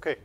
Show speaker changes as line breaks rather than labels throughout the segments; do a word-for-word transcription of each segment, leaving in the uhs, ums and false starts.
Okay,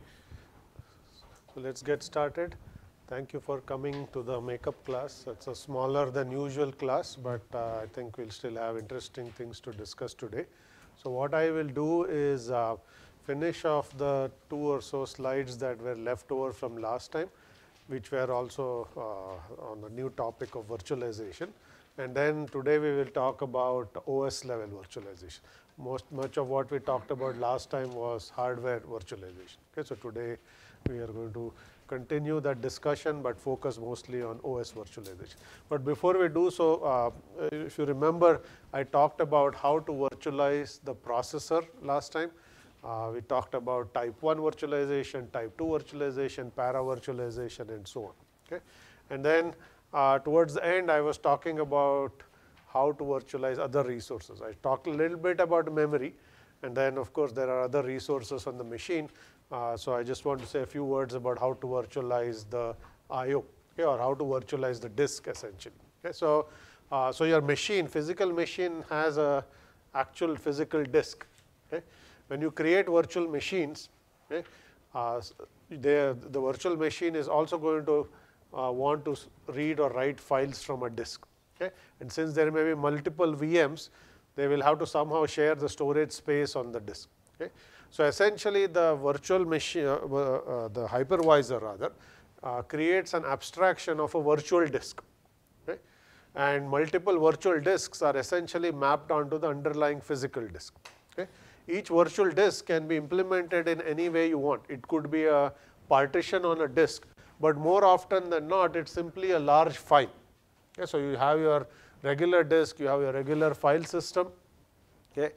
so let's get started. Thank you for coming to the makeup class. It's a smaller than usual class, but uh, I think we'll still have interesting things to discuss today. So what I will do is uh, finish off the two or so slides that were left over from last time, which were also uh, on the new topic of virtualization. And then today we will talk about O S level virtualization. Most much of what we talked about last time was hardware virtualization. Okay, so today we are going to continue that discussion, but focus mostly on O S virtualization. But before we do so, uh, if you remember, I talked about how to virtualize the processor last time. Uh, we talked about type one virtualization, type two virtualization, para virtualization, and so on. Okay, and then uh, towards the end, I was talking about how to virtualize other resources. I talked a little bit about memory, and then of course there are other resources on the machine. Uh, so I just want to say a few words about how to virtualize the I O, okay, or how to virtualize the disk essentially. Okay, so uh, so your machine, physical machine, has a actual physical disk. Okay, when you create virtual machines, okay, uh, they, the virtual machine is also going to uh, want to read or write files from a disk. Okay, and since there may be multiple V Ms, they will have to somehow share the storage space on the disk. Okay, so essentially the virtual machine, uh, uh, the hypervisor rather, uh, creates an abstraction of a virtual disk. Okay, and multiple virtual disks are essentially mapped onto the underlying physical disk. Okay, each virtual disk can be implemented in any way you want. It could be a partition on a disk, but more often than not, it's simply a large file. Okay, so you have your regular disk, you have your regular file system. Okay,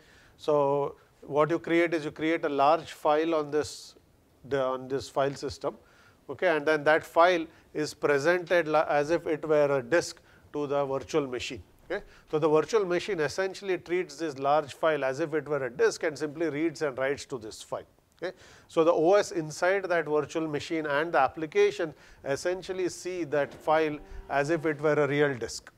so what you create is you create a large file on this the, on this file system. Okay, and then that file is presented as if it were a disk to the virtual machine. Okay, so the virtual machine essentially treats this large file as if it were a disk and simply reads and writes to this file. Okay, so the O S inside that virtual machine and the application essentially see that file as if it were a real disk.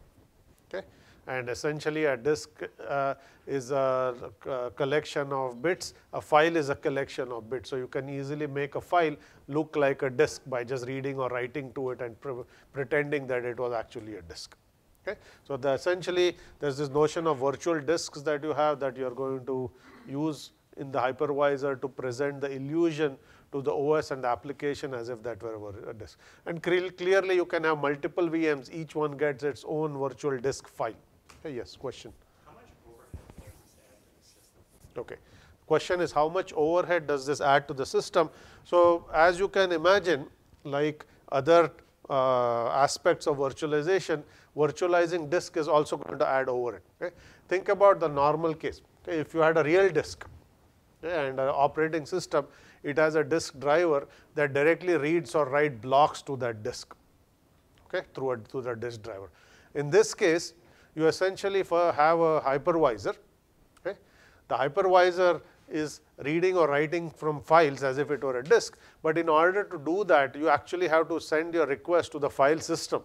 Okay, and essentially a disk uh, is a, a collection of bits. A file is a collection of bits. So you can easily make a file look like a disk by just reading or writing to it and pre pretending that it was actually a disk. Okay, so the essentially there's this notion of virtual disks that you have that you are going to use in the hypervisor to present the illusion to the O S and the application as if that were a disk. And clearly you can have multiple V Ms, each one gets its own virtual disk file. Okay, yes, question.
How much overhead does this add to the system?
Okay, question is how much overhead does this add to the system? So as you can imagine, like other uh, aspects of virtualization, virtualizing disk is also going to add overhead. Okay, think about the normal case. Okay, if you had a real disk, okay, and an operating system, it has a disk driver that directly reads or writes blocks to that disk, okay, through, a, through the disk driver. In this case, you essentially have a hypervisor. Okay, the hypervisor is reading or writing from files as if it were a disk, but in order to do that, you actually have to send your request to the file system.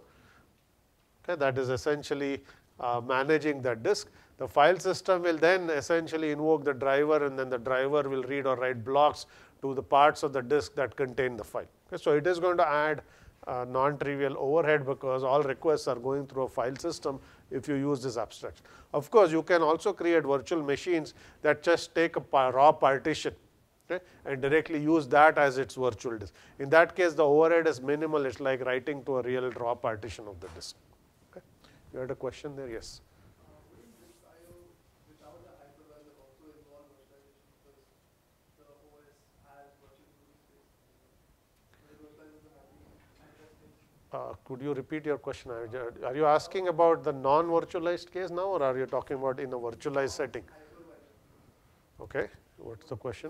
Okay, that is essentially uh, managing that disk. The file system will then essentially invoke the driver, and then the driver will read or write blocks to the parts of the disk that contain the file. Okay, so it is going to add uh, non-trivial overhead because all requests are going through a file system if you use this abstraction. Of course, you can also create virtual machines that just take a raw partition, okay, and directly use that as its virtual disk. In that case, the overhead is minimal. It's like writing to a real raw partition of the disk. Okay, you had a question there? Yes. Uh, could you repeat your question? Are you asking about the non-virtualized case now, or are you talking about in a virtualized setting? Okay, what's the question?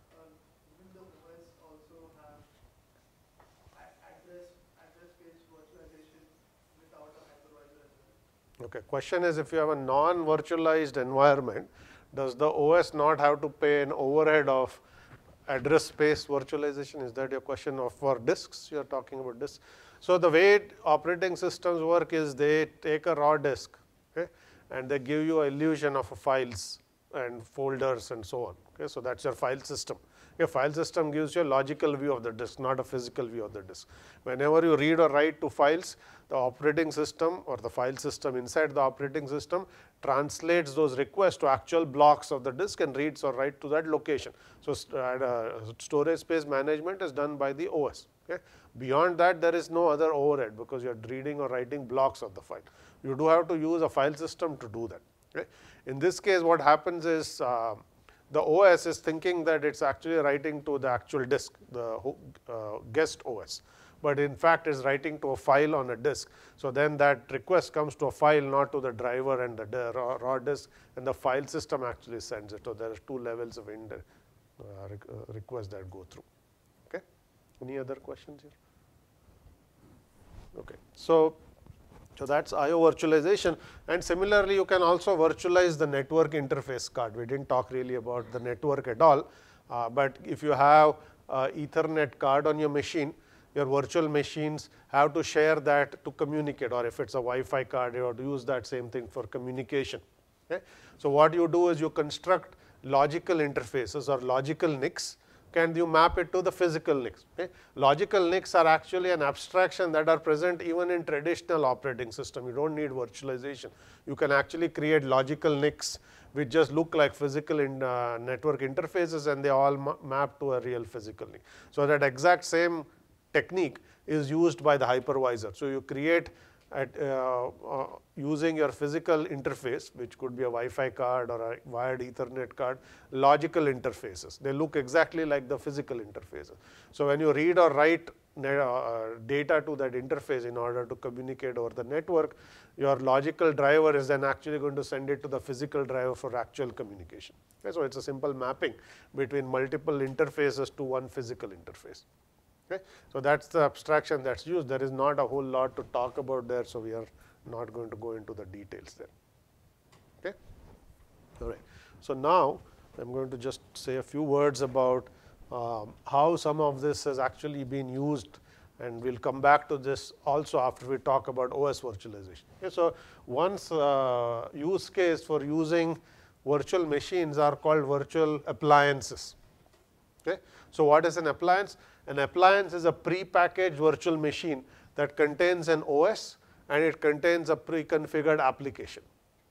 Okay, question is if you have a non-virtualized environment, does the O S not have to pay an overhead of address space virtualization? Is that your question? Of for disks, you are talking about disks. So the way operating systems work is they take a raw disk, okay, and they give you an illusion of files and folders and so on. Okay, so that's your file system. A file system gives you a logical view of the disk, not a physical view of the disk. Whenever you read or write to files, the operating system or the file system inside the operating system translates those requests to actual blocks of the disk and reads or write to that location. So, uh, storage space management is done by the O S. Okay. Beyond that, there is no other overhead because you are reading or writing blocks of the file. You do have to use a file system to do that. Okay. In this case, what happens is uh, the O S is thinking that it's actually writing to the actual disk, the uh, guest O S, but in fact is writing to a file on a disk. So then that request comes to a file, not to the driver and the raw, raw disk, and the file system actually sends it. So there are two levels of ind uh, requests that go through. Okay. Any other questions here? Okay. So, so that's I O virtualization, and similarly you can also virtualize the network interface card. We didn't talk really about the network at all, uh, but if you have uh, Ethernet card on your machine, your virtual machines have to share that to communicate, or if it's a Wi-Fi card, you have to use that same thing for communication. Okay? So what you do is you construct logical interfaces or logical N I Cs. Can you map it to the physical N I Cs? Okay? Logical N I Cs are actually an abstraction that are present even in traditional operating system. You don't need virtualization. You can actually create logical N I Cs which just look like physical in, uh, network interfaces, and they all ma map to a real physical N I C. So that exact same technique is used by the hypervisor. So you create at uh, uh, using your physical interface, which could be a Wi-Fi card or a wired Ethernet card, logical interfaces. They look exactly like the physical interfaces. So when you read or write uh, data to that interface in order to communicate over the network, your logical driver is then actually going to send it to the physical driver for actual communication. Okay, so it's a simple mapping between multiple interfaces to one physical interface. Okay. So that's the abstraction that's used. There is not a whole lot to talk about there, so we are not going to go into the details there. Okay. All right. So now I'm going to just say a few words about um, how some of this has actually been used, and we'll come back to this also after we talk about O S virtualization. Okay. So one uh, use case for using virtual machines are called virtual appliances. Okay. So what is an appliance? An appliance is a pre-packaged virtual machine that contains an O S and it contains a pre-configured application.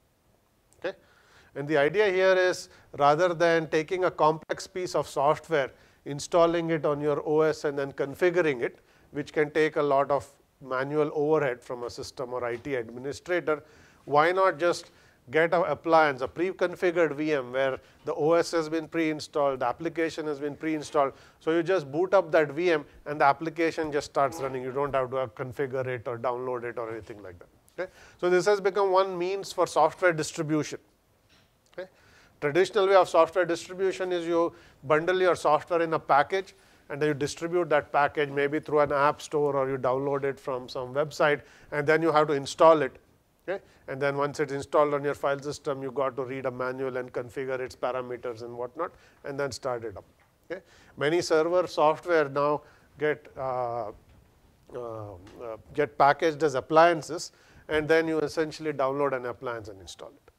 Okay. And the idea here is, rather than taking a complex piece of software, installing it on your O S and then configuring it, which can take a lot of manual overhead from a system or I T administrator, why not just get an appliance, a pre-configured V M where the O S has been pre-installed, the application has been pre-installed. So you just boot up that V M and the application just starts running. You don't have to configure it or download it or anything like that. Okay? So this has become one means for software distribution. Okay? Traditional way of software distribution is you bundle your software in a package and then you distribute that package maybe through an app store, or you download it from some website, and then you have to install it. Okay? And then once it's installed on your file system, you got to read a manual and configure its parameters and whatnot, and then start it up. Okay? Many server software now get uh, uh, uh, get packaged as appliances, and then you essentially download an appliance and install it.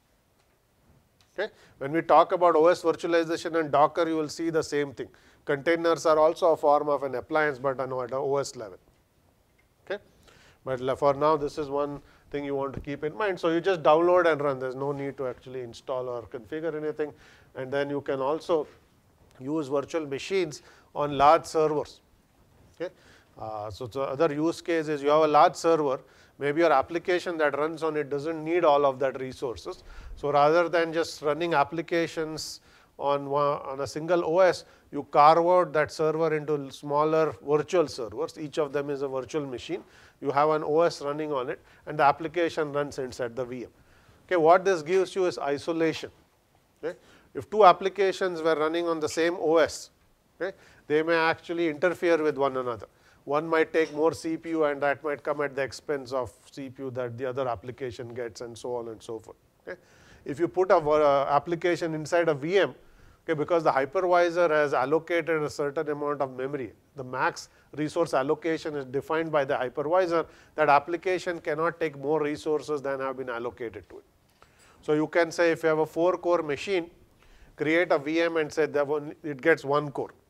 Okay? When we talk about O S virtualization and Docker, you will see the same thing. Containers are also a form of an appliance, but at an O S level. Okay? But for now, this is one thing you want to keep in mind. So you just download and run. There's no need to actually install or configure anything. And then you can also use virtual machines on large servers. Okay? Uh, so the other use case is you have a large server. Maybe your application that runs on it doesn't need all of that resources. So rather than just running applications on, one, on a single O S, you carve out that server into smaller virtual servers. Each of them is a virtual machine. You have an O S running on it, and the application runs inside the V M. Okay, what this gives you is isolation. Okay? If two applications were running on the same O S, okay, they may actually interfere with one another. One might take more C P U, and that might come at the expense of C P U that the other application gets, and so on and so forth. Okay? If you put a uh, application inside a V M, okay, because the hypervisor has allocated a certain amount of memory, the max resource allocation is defined by the hypervisor, that application cannot take more resources than have been allocated to it. So you can say if you have a four core machine, create a V M and say that one, it gets one core.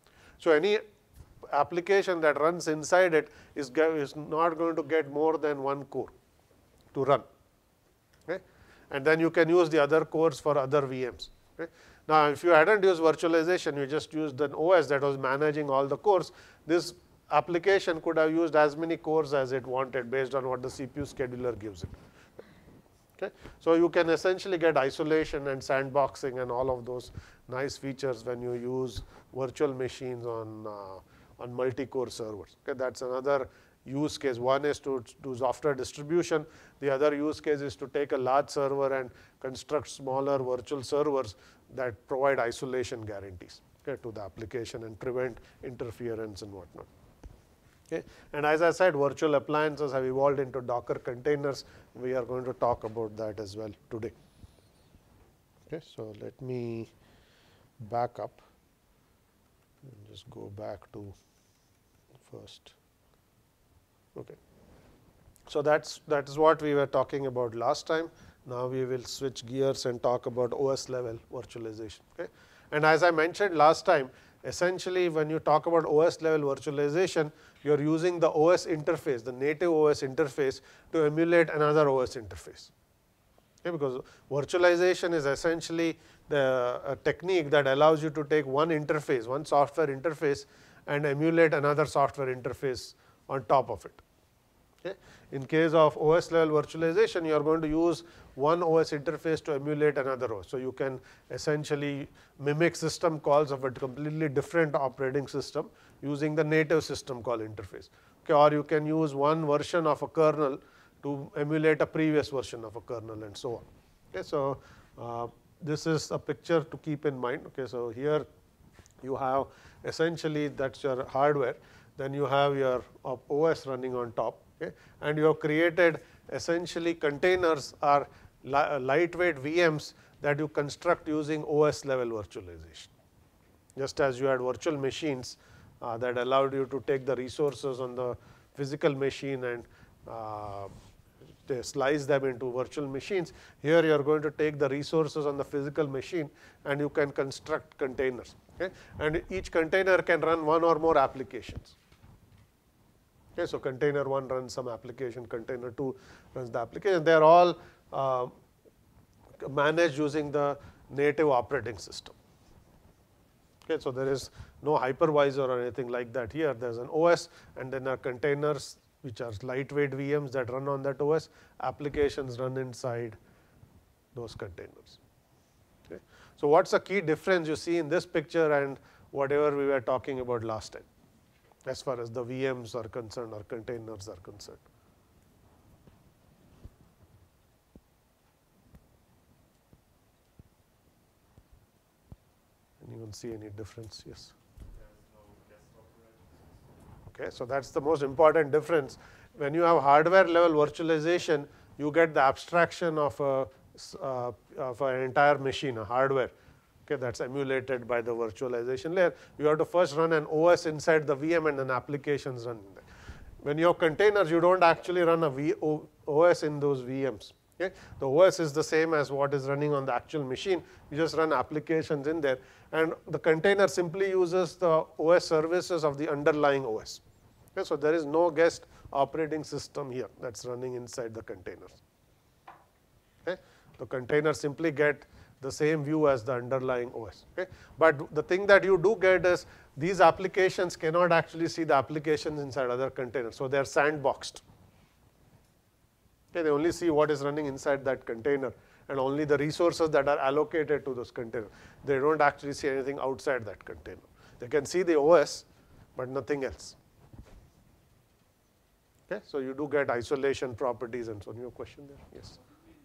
So any application that runs inside it is, is not going to get more than one core to run. Okay? And then you can use the other cores for other V Ms. Okay? Now, if you hadn't used virtualization, you just used an O S that was managing all the cores, this application could have used as many cores as it wanted based on what the C P U scheduler gives it. Okay? So you can essentially get isolation and sandboxing and all of those nice features when you use virtual machines on, uh, on multi-core servers. Okay? That's another use case. One is to do software distribution. The other use case is to take a large server and construct smaller virtual servers that provide isolation guarantees, okay, to the application and prevent interference and whatnot. Okay. And as I said, virtual appliances have evolved into Docker containers. We are going to talk about that as well today. Okay. So let me back up and just go back to first. Okay. So that's that is what we were talking about last time. Now we will switch gears and talk about O S level virtualization. Okay. And as I mentioned last time, essentially when you talk about O S level virtualization, you are using the O S interface, the native O S interface, to emulate another O S interface. Okay, because virtualization is essentially the a technique that allows you to take one interface, one software interface, and emulate another software interface on top of it. Okay. In case of O S level virtualization, you are going to use one O S interface to emulate another O S. So you can essentially mimic system calls of a completely different operating system using the native system call interface. Okay. Or you can use one version of a kernel to emulate a previous version of a kernel and so on. Okay. So uh, this is a picture to keep in mind. Okay. So here you have essentially that's your hardware. Then you have your O S running on top. Okay. And you have created essentially containers are li lightweight V Ms that you construct using O S level virtualization. Just as you had virtual machines uh, that allowed you to take the resources on the physical machine and uh, they slice them into virtual machines, here you are going to take the resources on the physical machine and you can construct containers. Okay. And each container can run one or more applications. Okay, so container one runs some application, container two runs the application. They are all uh, managed using the native operating system. Okay, so there is no hypervisor or anything like that here. There is an O S and then there are containers which are lightweight V Ms that run on that O S. Applications run inside those containers. Okay. So what's the key difference you see in this picture and whatever we were talking about last time, as far as the V Ms are concerned or containers are concerned? Anyone see any difference? Yes. Okay, so that's the most important difference. When you have hardware level virtualization, you get the abstraction of a uh, of an entire machine, a hardware. Okay, that's emulated by the virtualization layer. You have to first run an O S inside the V M and then applications run in there. When you have containers, you don't actually run a v o, O S in those V Ms. Okay? The O S is the same as what is running on the actual machine. You just run applications in there. And the container simply uses the O S services of the underlying O S. Okay? So there is no guest operating system here that's running inside the containers. Okay? The containers simply get the same view as the underlying O S. Okay? But the thing that you do get is these applications cannot actually see the applications inside other containers. So they are sandboxed. Okay? They only see what is running inside that container and only the resources that are allocated to those containers. They don't actually see anything outside that container. They can see the O S, but nothing else. Okay? So you do get isolation properties and so on. Your question there? Yes.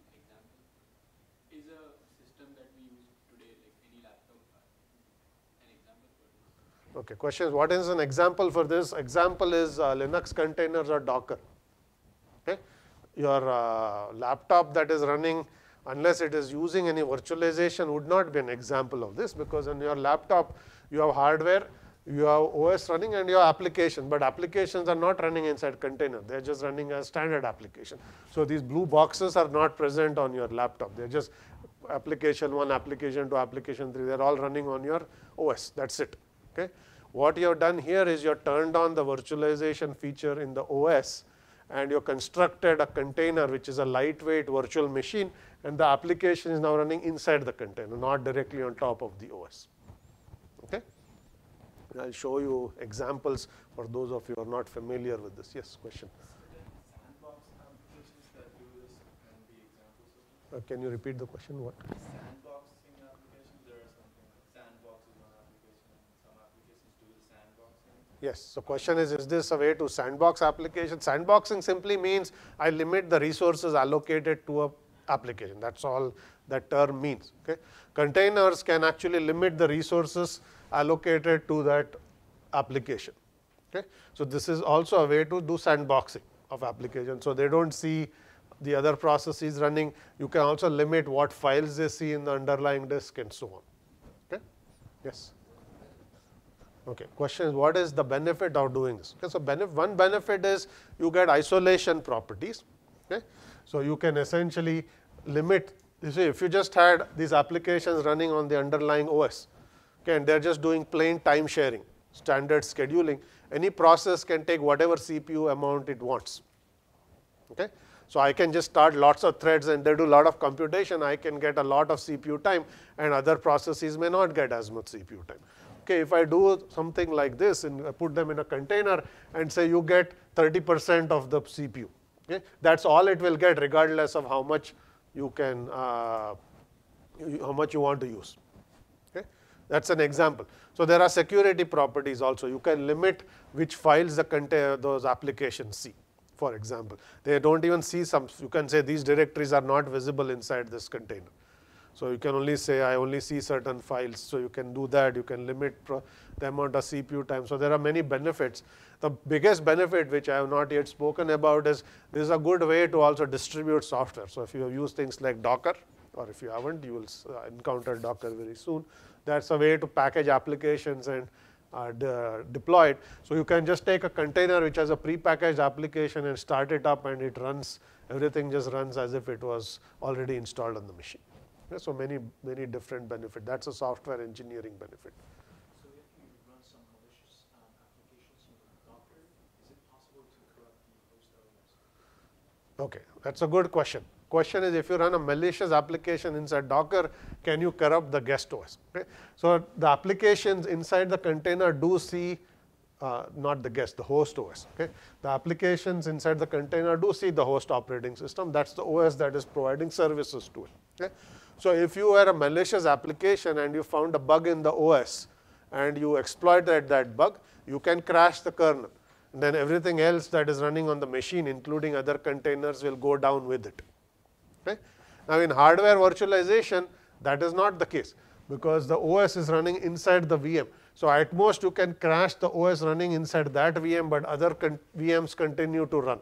Okay, question is what is an example for this? Example is uh, Linux containers or Docker. Okay, your uh, laptop that is running, unless it is using any virtualization, would not be an example of this, because on your laptop you have hardware, you have O S running and you have applications, but applications are not running inside container. They are just running as standard application. So these blue boxes are not present on your laptop. They are just application one, application two, application three. They are all running on your O S. That's it. Okay. What you have done here is you have turned on the virtualization feature in the O S, and you constructed a container which is a lightweight virtual machine, and the application is now running inside the container, not directly on top of the O S. Okay? I'll show you examples for those of you who are not familiar with this. Yes, question.
Sandbox applications that do this and the example system?
Uh, can you repeat the question? What?
Sandboxing applications, there are something like Sandbox is one application and some applications do the sandboxing.
Yes. So question is, is this a way to sandbox application? Sandboxing simply means I limit the resources allocated to a application. That's all that term means. Okay? Containers can actually limit the resources allocated to that application. Okay? So this is also a way to do sandboxing of application. So they don't see the other processes running. You can also limit what files they see in the underlying disk and so on. Okay? Yes. Okay. Question is, what is the benefit of doing this? Okay, so benef one benefit is you get isolation properties. Okay? So you can essentially limit. You see, if you just had these applications running on the underlying O S, okay, and they're just doing plain time sharing, standard scheduling, any process can take whatever C P U amount it wants. Okay? So I can just start lots of threads and they do a lot of computation. I can get a lot of C P U time, and other processes may not get as much C P U time. Okay, if I do something like this and put them in a container and say you get thirty percent of the C P U, okay, that's all it will get regardless of how much you can, uh, how much you want to use. Okay, that's an example. So there are security properties also. You can limit which files the contain those applications see. For example, they don't even see some. You can say these directories are not visible inside this container. So you can only say I only see certain files. So you can do that. You can limit pro the amount of C P U time. So there are many benefits. The biggest benefit, which I have not yet spoken about, is this is a good way to also distribute software. So if you use things like Docker, or if you haven't, you will uh, encounter Docker very soon. That's a way to package applications and uh, de deploy it. So you can just take a container which has a pre-packaged application and start it up, and it runs. Everything just runs as if it was already installed on the machine. Okay, so many many different benefits. That's a software engineering benefit.
So if you run some malicious um, applications in Docker, is it possible to corrupt the host O S?
Okay, that's a good question. Question is, if you run a malicious application inside Docker, can you corrupt the guest O S? Okay? So the applications inside the container do see, uh, not the guest, the host O S. Okay? The applications inside the container do see the host operating system. That's the O S that is providing services to it. Okay? So if you were a malicious application and you found a bug in the O S and you exploited that bug, you can crash the kernel. And then everything else that is running on the machine, including other containers, will go down with it. Okay? Now in hardware virtualization, that is not the case, because the O S is running inside the V M. So at most you can crash the O S running inside that V M, but other con V Ms continue to run.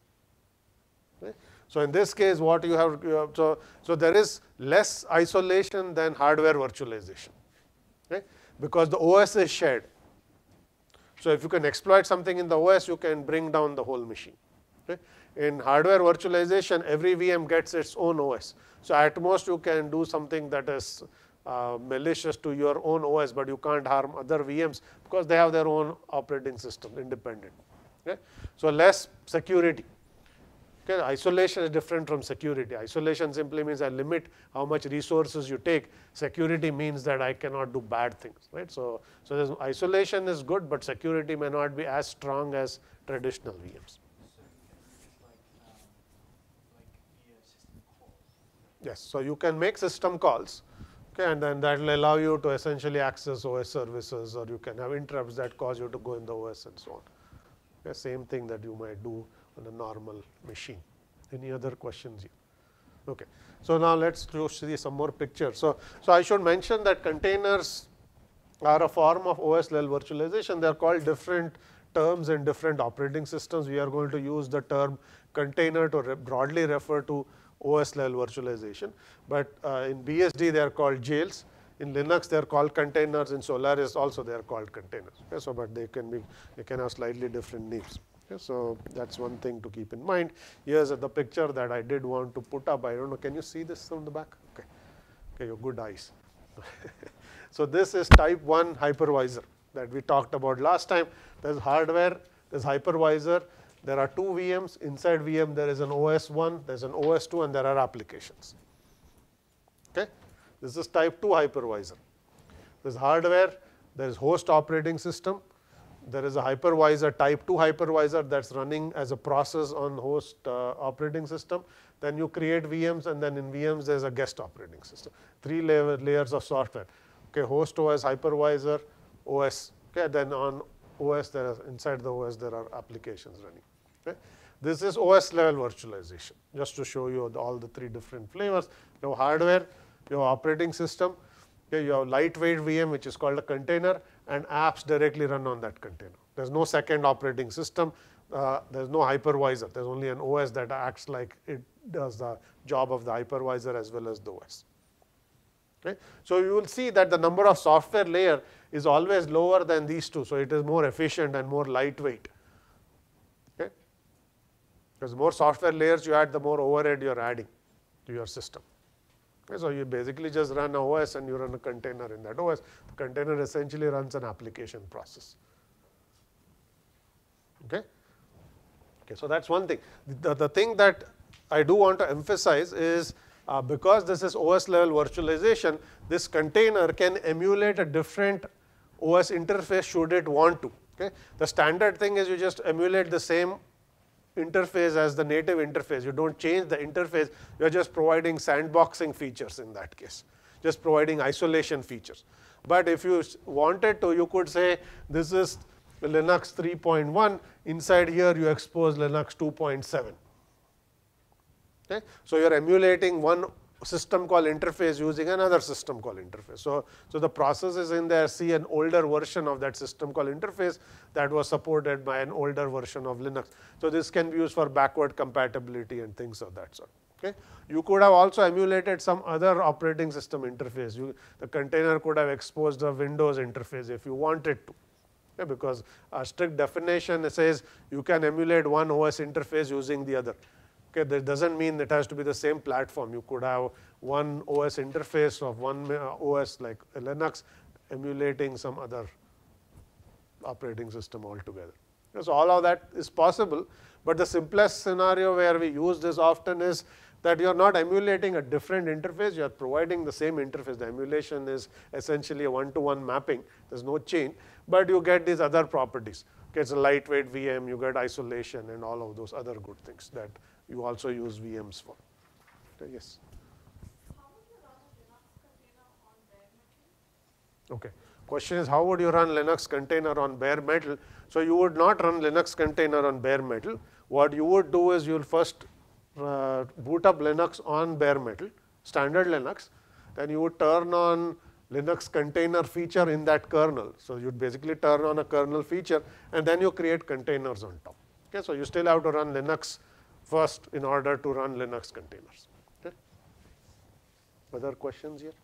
Okay? So in this case, what you have, you have so, so there is less isolation than hardware virtualization, okay? Because the O S is shared. So if you can exploit something in the O S, you can bring down the whole machine. Okay? In hardware virtualization, every V M gets its own O S. So at most you can do something that is uh, malicious to your own O S, but you can't harm other V Ms because they have their own operating system, independent. Okay? So less security. Okay? Isolation is different from security. Isolation simply means I limit how much resources you take. Security means that I cannot do bad things. Right? So, so isolation is good, but security may not be as strong as traditional V Ms. Yes, so you can make system calls, okay, and then that will allow you to essentially access O S services, or you can have interrupts that cause you to go in the O S and so on. Okay, same thing that you might do on a normal machine. Any other questions here? Okay, so now let's see some more pictures. So, so I should mention that containers are a form of O S level virtualization. They are called different terms in different operating systems. We are going to use the term container to re broadly refer to O S level virtualization, but uh, in B S D they are called jails. In Linux they are called containers. In Solaris also they are called containers. Okay, so but they can be they can have slightly different names. Okay, so that's one thing to keep in mind. Here's the picture that I did want to put up. I don't know. Can you see this from the back? Okay, okay, your good eyes. So this is type one hypervisor. that we talked about last time. There's hardware, there's hypervisor, there are two V Ms. Inside V M there is an O S one, there's an O S two, and there are applications. Okay? This is type two hypervisor. There's hardware, there is host operating system, there is a hypervisor, type two hypervisor that's running as a process on host uh, operating system. Then you create V Ms, and then in V Ms there's a guest operating system. Three layer, layers of software. Okay, host O S, hypervisor, O S. Okay, then on O S there are, inside the O S there are applications running. Okay. This is O S level virtualization, just to show you the, all the three different flavors. You have hardware, you have operating system, okay, you have lightweight V M which is called a container, and apps directly run on that container. There's no second operating system, uh, there's no hypervisor, there's only an O S that acts like it does the job of the hypervisor as well as the O S. Okay. So you will see that the number of software layer is always lower than these two, so it is more efficient and more lightweight. Okay. Because more software layers you add, the more overhead you are adding to your system. Okay. So you basically just run an O S and you run a container in that O S. The container essentially runs an application process. Okay. Okay. So that's one thing. The, the thing that I do want to emphasize is uh, because this is O S level virtualization, this container can emulate a different O S interface should it want to. Okay. The standard thing is you just emulate the same interface as the native interface. You don't change the interface, you are just providing sandboxing features in that case, just providing isolation features. But if you wanted to, you could say this is Linux three point one, inside here you expose Linux two point seven. Okay. So you are emulating one system call interface using another system call interface. So, so the processes in there see an older version of that system call interface that was supported by an older version of Linux. So this can be used for backward compatibility and things of that sort. Okay. You could have also emulated some other operating system interface. You, the container could have exposed a Windows interface if you wanted to. Okay, because a strict definition says you can emulate one O S interface using the other. Okay, that doesn't mean it has to be the same platform. You could have one O S interface of one O S like Linux emulating some other operating system altogether. So all of that is possible, but the simplest scenario where we use this often is that you are not emulating a different interface, you are providing the same interface. The emulation is essentially a one-to-one mapping, there's no change, but you get these other properties. Okay, it's a lightweight V M, you get isolation and all of those other good things that you also use V Ms for. Okay, yes?
How would you run a Linux container on bare metal?
Okay. Question is, how would you run Linux container on bare metal? So you would not run Linux container on bare metal. What you would do is you will first uh, boot up Linux on bare metal, standard Linux. Then you would turn on Linux container feature in that kernel. So you'd basically turn on a kernel feature, and then you create containers on top. Okay, so you still have to run Linux first in order to run Linux containers. Okay. Other questions here?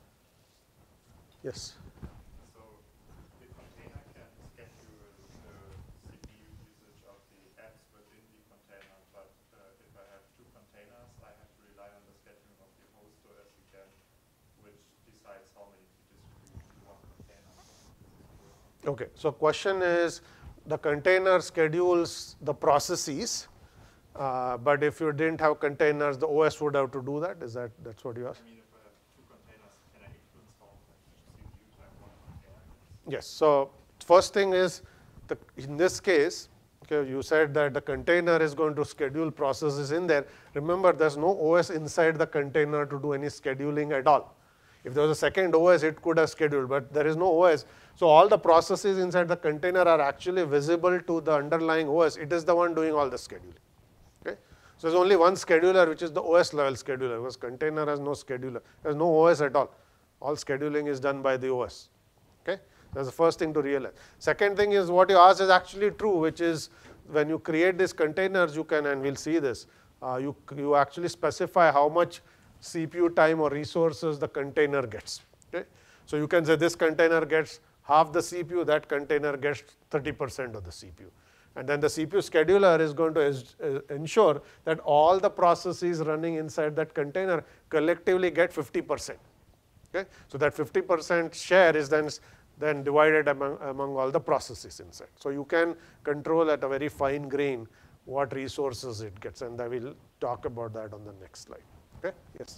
Yes.
So the container can schedule the C P U usage of the apps within the container, but uh, if I have two containers, I have to rely on the scheduling of the host O S again, which decides how many to distribute to one container.
Okay, so question is, the container schedules the processes, uh, but if you didn't have containers, the O S would have to do that. Is that that's what you asked?
I mean, if I have two containers, can I influence how much C P U time one container gets?
Yes. So first thing is, the, in this case, okay, you said that the container is going to schedule processes in there. Remember, there's no O S inside the container to do any scheduling at all. If there was a second O S, it could have scheduled, but there is no O S. So all the processes inside the container are actually visible to the underlying O S. It is the one doing all the scheduling. Okay? So there's only one scheduler, which is the O S level scheduler, because container has no scheduler. There's no O S at all. All scheduling is done by the O S. Okay? That's the first thing to realize. Second thing is, what you asked is actually true, which is when you create these containers, you can, and we'll see this, uh, you, you actually specify how much C P U time or resources the container gets. Okay? So you can say this container gets half the C P U, that container gets thirty percent of the C P U. And then the C P U scheduler is going to uh, ensure that all the processes running inside that container collectively get fifty percent. Okay? So that fifty percent share is then then divided among, among all the processes inside. So you can control at a very fine grain what resources it gets, and I will talk about that on the next slide. Okay? Yes.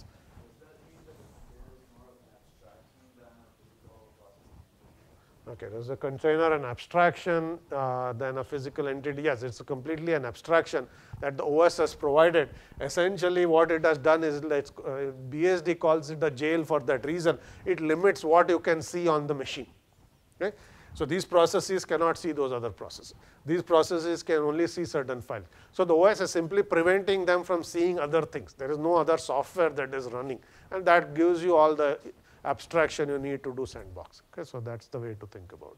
Okay, there's a container, an abstraction, uh, then a physical entity. Yes, it's a completely an abstraction that the O S has provided. Essentially, what it has done is, let's, uh, B S D calls it a jail for that reason. It limits what you can see on the machine. Okay? So these processes cannot see those other processes. These processes can only see certain files. So the O S is simply preventing them from seeing other things. There is no other software that is running, and that gives you all the abstraction you need to do sandbox. Okay, so that's the way to think about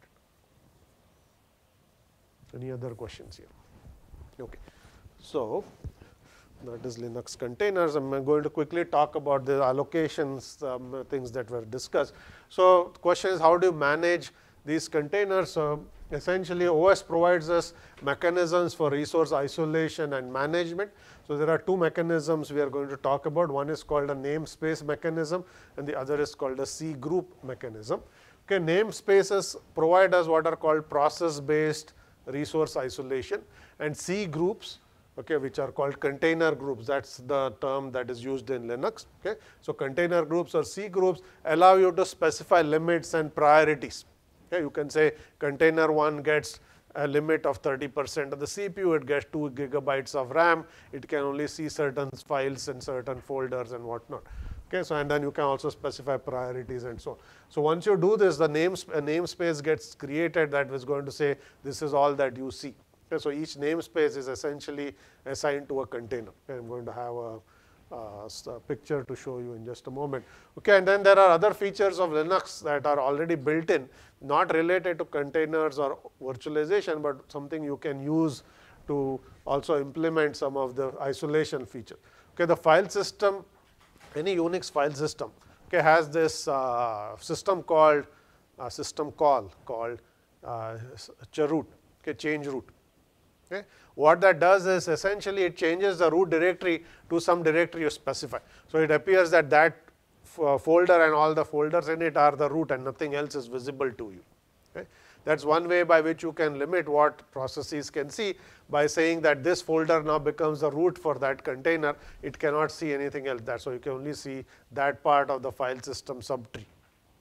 it. Any other questions here? Okay, so that is Linux containers. I'm going to quickly talk about the allocations, um, things that were discussed. So the question is, how do you manage these containers? So essentially, O S provides us mechanisms for resource isolation and management. So there are two mechanisms we are going to talk about. One is called a namespace mechanism, and the other is called a C group mechanism. Okay, namespaces provide us what are called process-based resource isolation, and C groups, okay, which are called container groups. That's the term that is used in Linux. Okay, so container groups or C groups allow you to specify limits and priorities. Okay, you can say container one gets a limit of thirty percent of the C P U, it gets two gigabytes of RAM, it can only see certain files and certain folders and whatnot. Okay, so and then you can also specify priorities and so on. So once you do this, the names, a namespace gets created that is going to say this is all that you see. Okay, so each namespace is essentially assigned to a container. Okay, I'm going to have a Uh, a picture to show you in just a moment. Okay, and then there are other features of Linux that are already built in, not related to containers or virtualization, but something you can use to also implement some of the isolation feature. Okay, the file system, any Unix file system, okay, has this uh, system called uh, system call called uh, chroot, okay, change root. Okay. What that does is essentially it changes the root directory to some directory you specify. So it appears that that folder and all the folders in it are the root and nothing else is visible to you. Okay. That's one way by which you can limit what processes can see, by saying that this folder now becomes the root for that container. It cannot see anything else. That so you can only see that part of the file system subtree.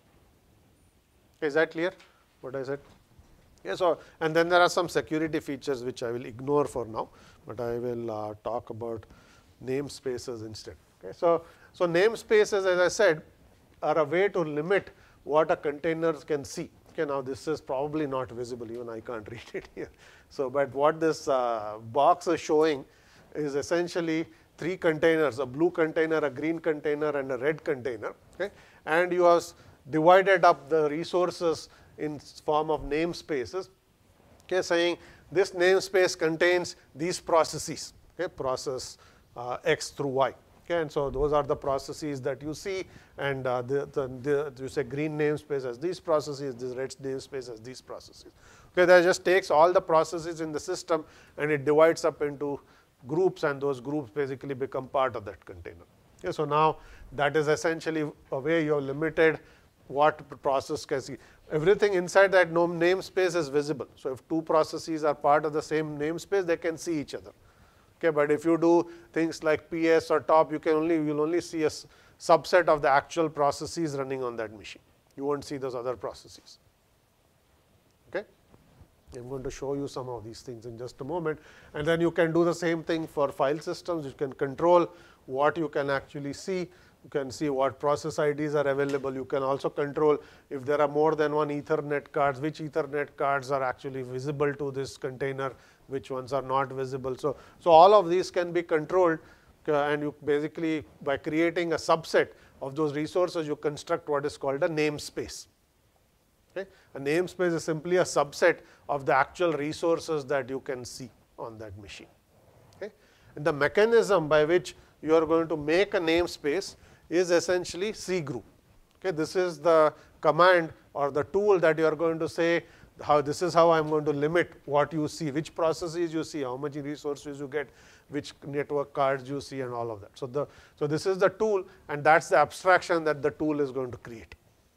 Is that clear? What I said? Yeah, so, and then there are some security features which I will ignore for now, but I will uh, talk about namespaces instead. Okay, so, so namespaces, as I said, are a way to limit what a container can see. Okay, now this is probably not visible, even I can't read it here. So, but what this uh, box is showing is essentially three containers: a blue container, a green container, and a red container. Okay, and you have divided up the resources in form of namespaces, okay, saying this namespace contains these processes, okay, process uh, X through Y. Okay, and so those are the processes that you see, and uh, the, the, the, you say green namespace as these processes, this red namespace as these processes. Okay, that just takes all the processes in the system and it divides up into groups, and those groups basically become part of that container. Okay, so now that is essentially a way you have limited what process can see. Everything inside that namespace is visible. So if two processes are part of the same namespace, they can see each other. Okay, but if you do things like P S or top, you can only you will only see a subset of the actual processes running on that machine. You won't see those other processes. Okay, I'm going to show you some of these things in just a moment, and then you can do the same thing for file systems. You can control what you can actually see. You can see what process I Ds are available. You can also control if there are more than one Ethernet cards, which Ethernet cards are actually visible to this container, which ones are not visible. So, so all of these can be controlled, uh, and you basically, by creating a subset of those resources, you construct what is called a namespace. Okay? A namespace is simply a subset of the actual resources that you can see on that machine. Okay? And the mechanism by which you are going to make a namespace is essentially C group. Okay, this is the command or the tool that you are going to say how this is how I am going to limit what you see, which processes you see, how much resources you get, which network cards you see, and all of that. So the so this is the tool, and that's the abstraction that the tool is going to create.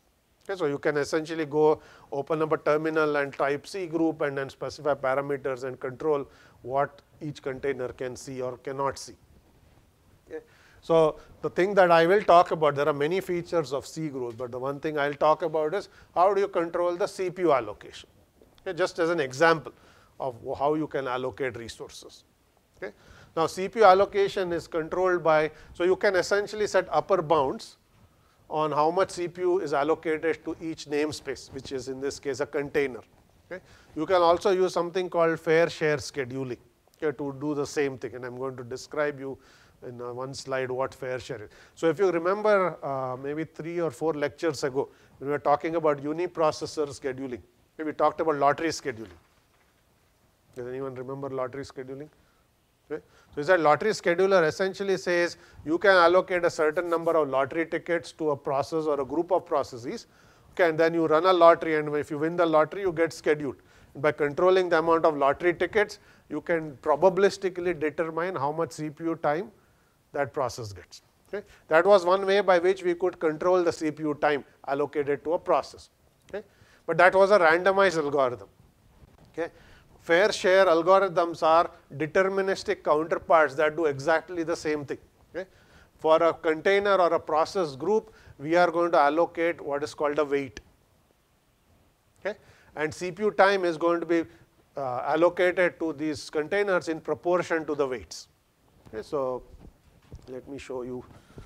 Okay, so you can essentially go open up a terminal and type C group and then specify parameters and control what each container can see or cannot see. Okay. So the thing that I will talk about, there are many features of C groups, but the one thing I'll talk about is how do you control the C P U allocation. Okay, just as an example of how you can allocate resources. Okay. Now C P U allocation is controlled by, so you can essentially set upper bounds on how much C P U is allocated to each namespace, which is in this case a container. Okay. You can also use something called fair share scheduling, okay, to do the same thing, and I'm going to describe you in uh, one slide what fair share is. So if you remember uh, maybe three or four lectures ago, when we were talking about uniprocessor scheduling, okay, we talked about lottery scheduling. Does anyone remember lottery scheduling? Okay. So that lottery scheduler essentially says you can allocate a certain number of lottery tickets to a process or a group of processes, okay, and then you run a lottery, and if you win the lottery you get scheduled. By controlling the amount of lottery tickets, you can probabilistically determine how much C P U time that process gets. Okay. That was one way by which we could control the C P U time allocated to a process. Okay. But that was a randomized algorithm. Okay. Fair share algorithms are deterministic counterparts that do exactly the same thing. Okay. For a container or a process group, we are going to allocate what is called a weight. Okay. And C P U time is going to be uh, allocated to these containers in proportion to the weights. Okay. So let me show you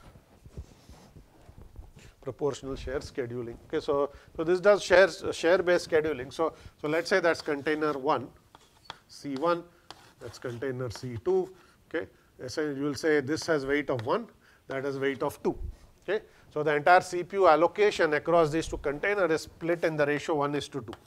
proportional share scheduling. Okay, so, so this does share share based scheduling. So, so let's say that's container one, C one, that's container C two. Okay, so you will say this has weight of one, that has weight of two. Okay, so the entire C P U allocation across these two containers is split in the ratio one is to two.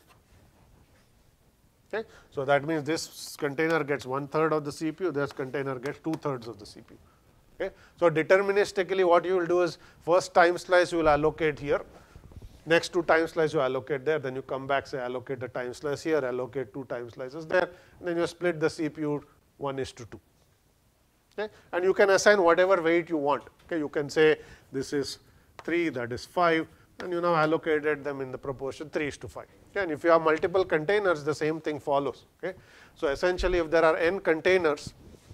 Okay, so that means this container gets one third of the C P U, this container gets two thirds of the C P U. Okay. So deterministically what you will do is first time slice you will allocate here, next two time slice you allocate there, then you come back, say allocate a time slice here, allocate two time slices there, and then you split the C P U one is to two. Okay. And you can assign whatever weight you want. Okay. You can say this is three, that is five, and you now allocated them in the proportion three is to five. Okay. And if you have multiple containers, the same thing follows. Okay. So essentially if there are n containers,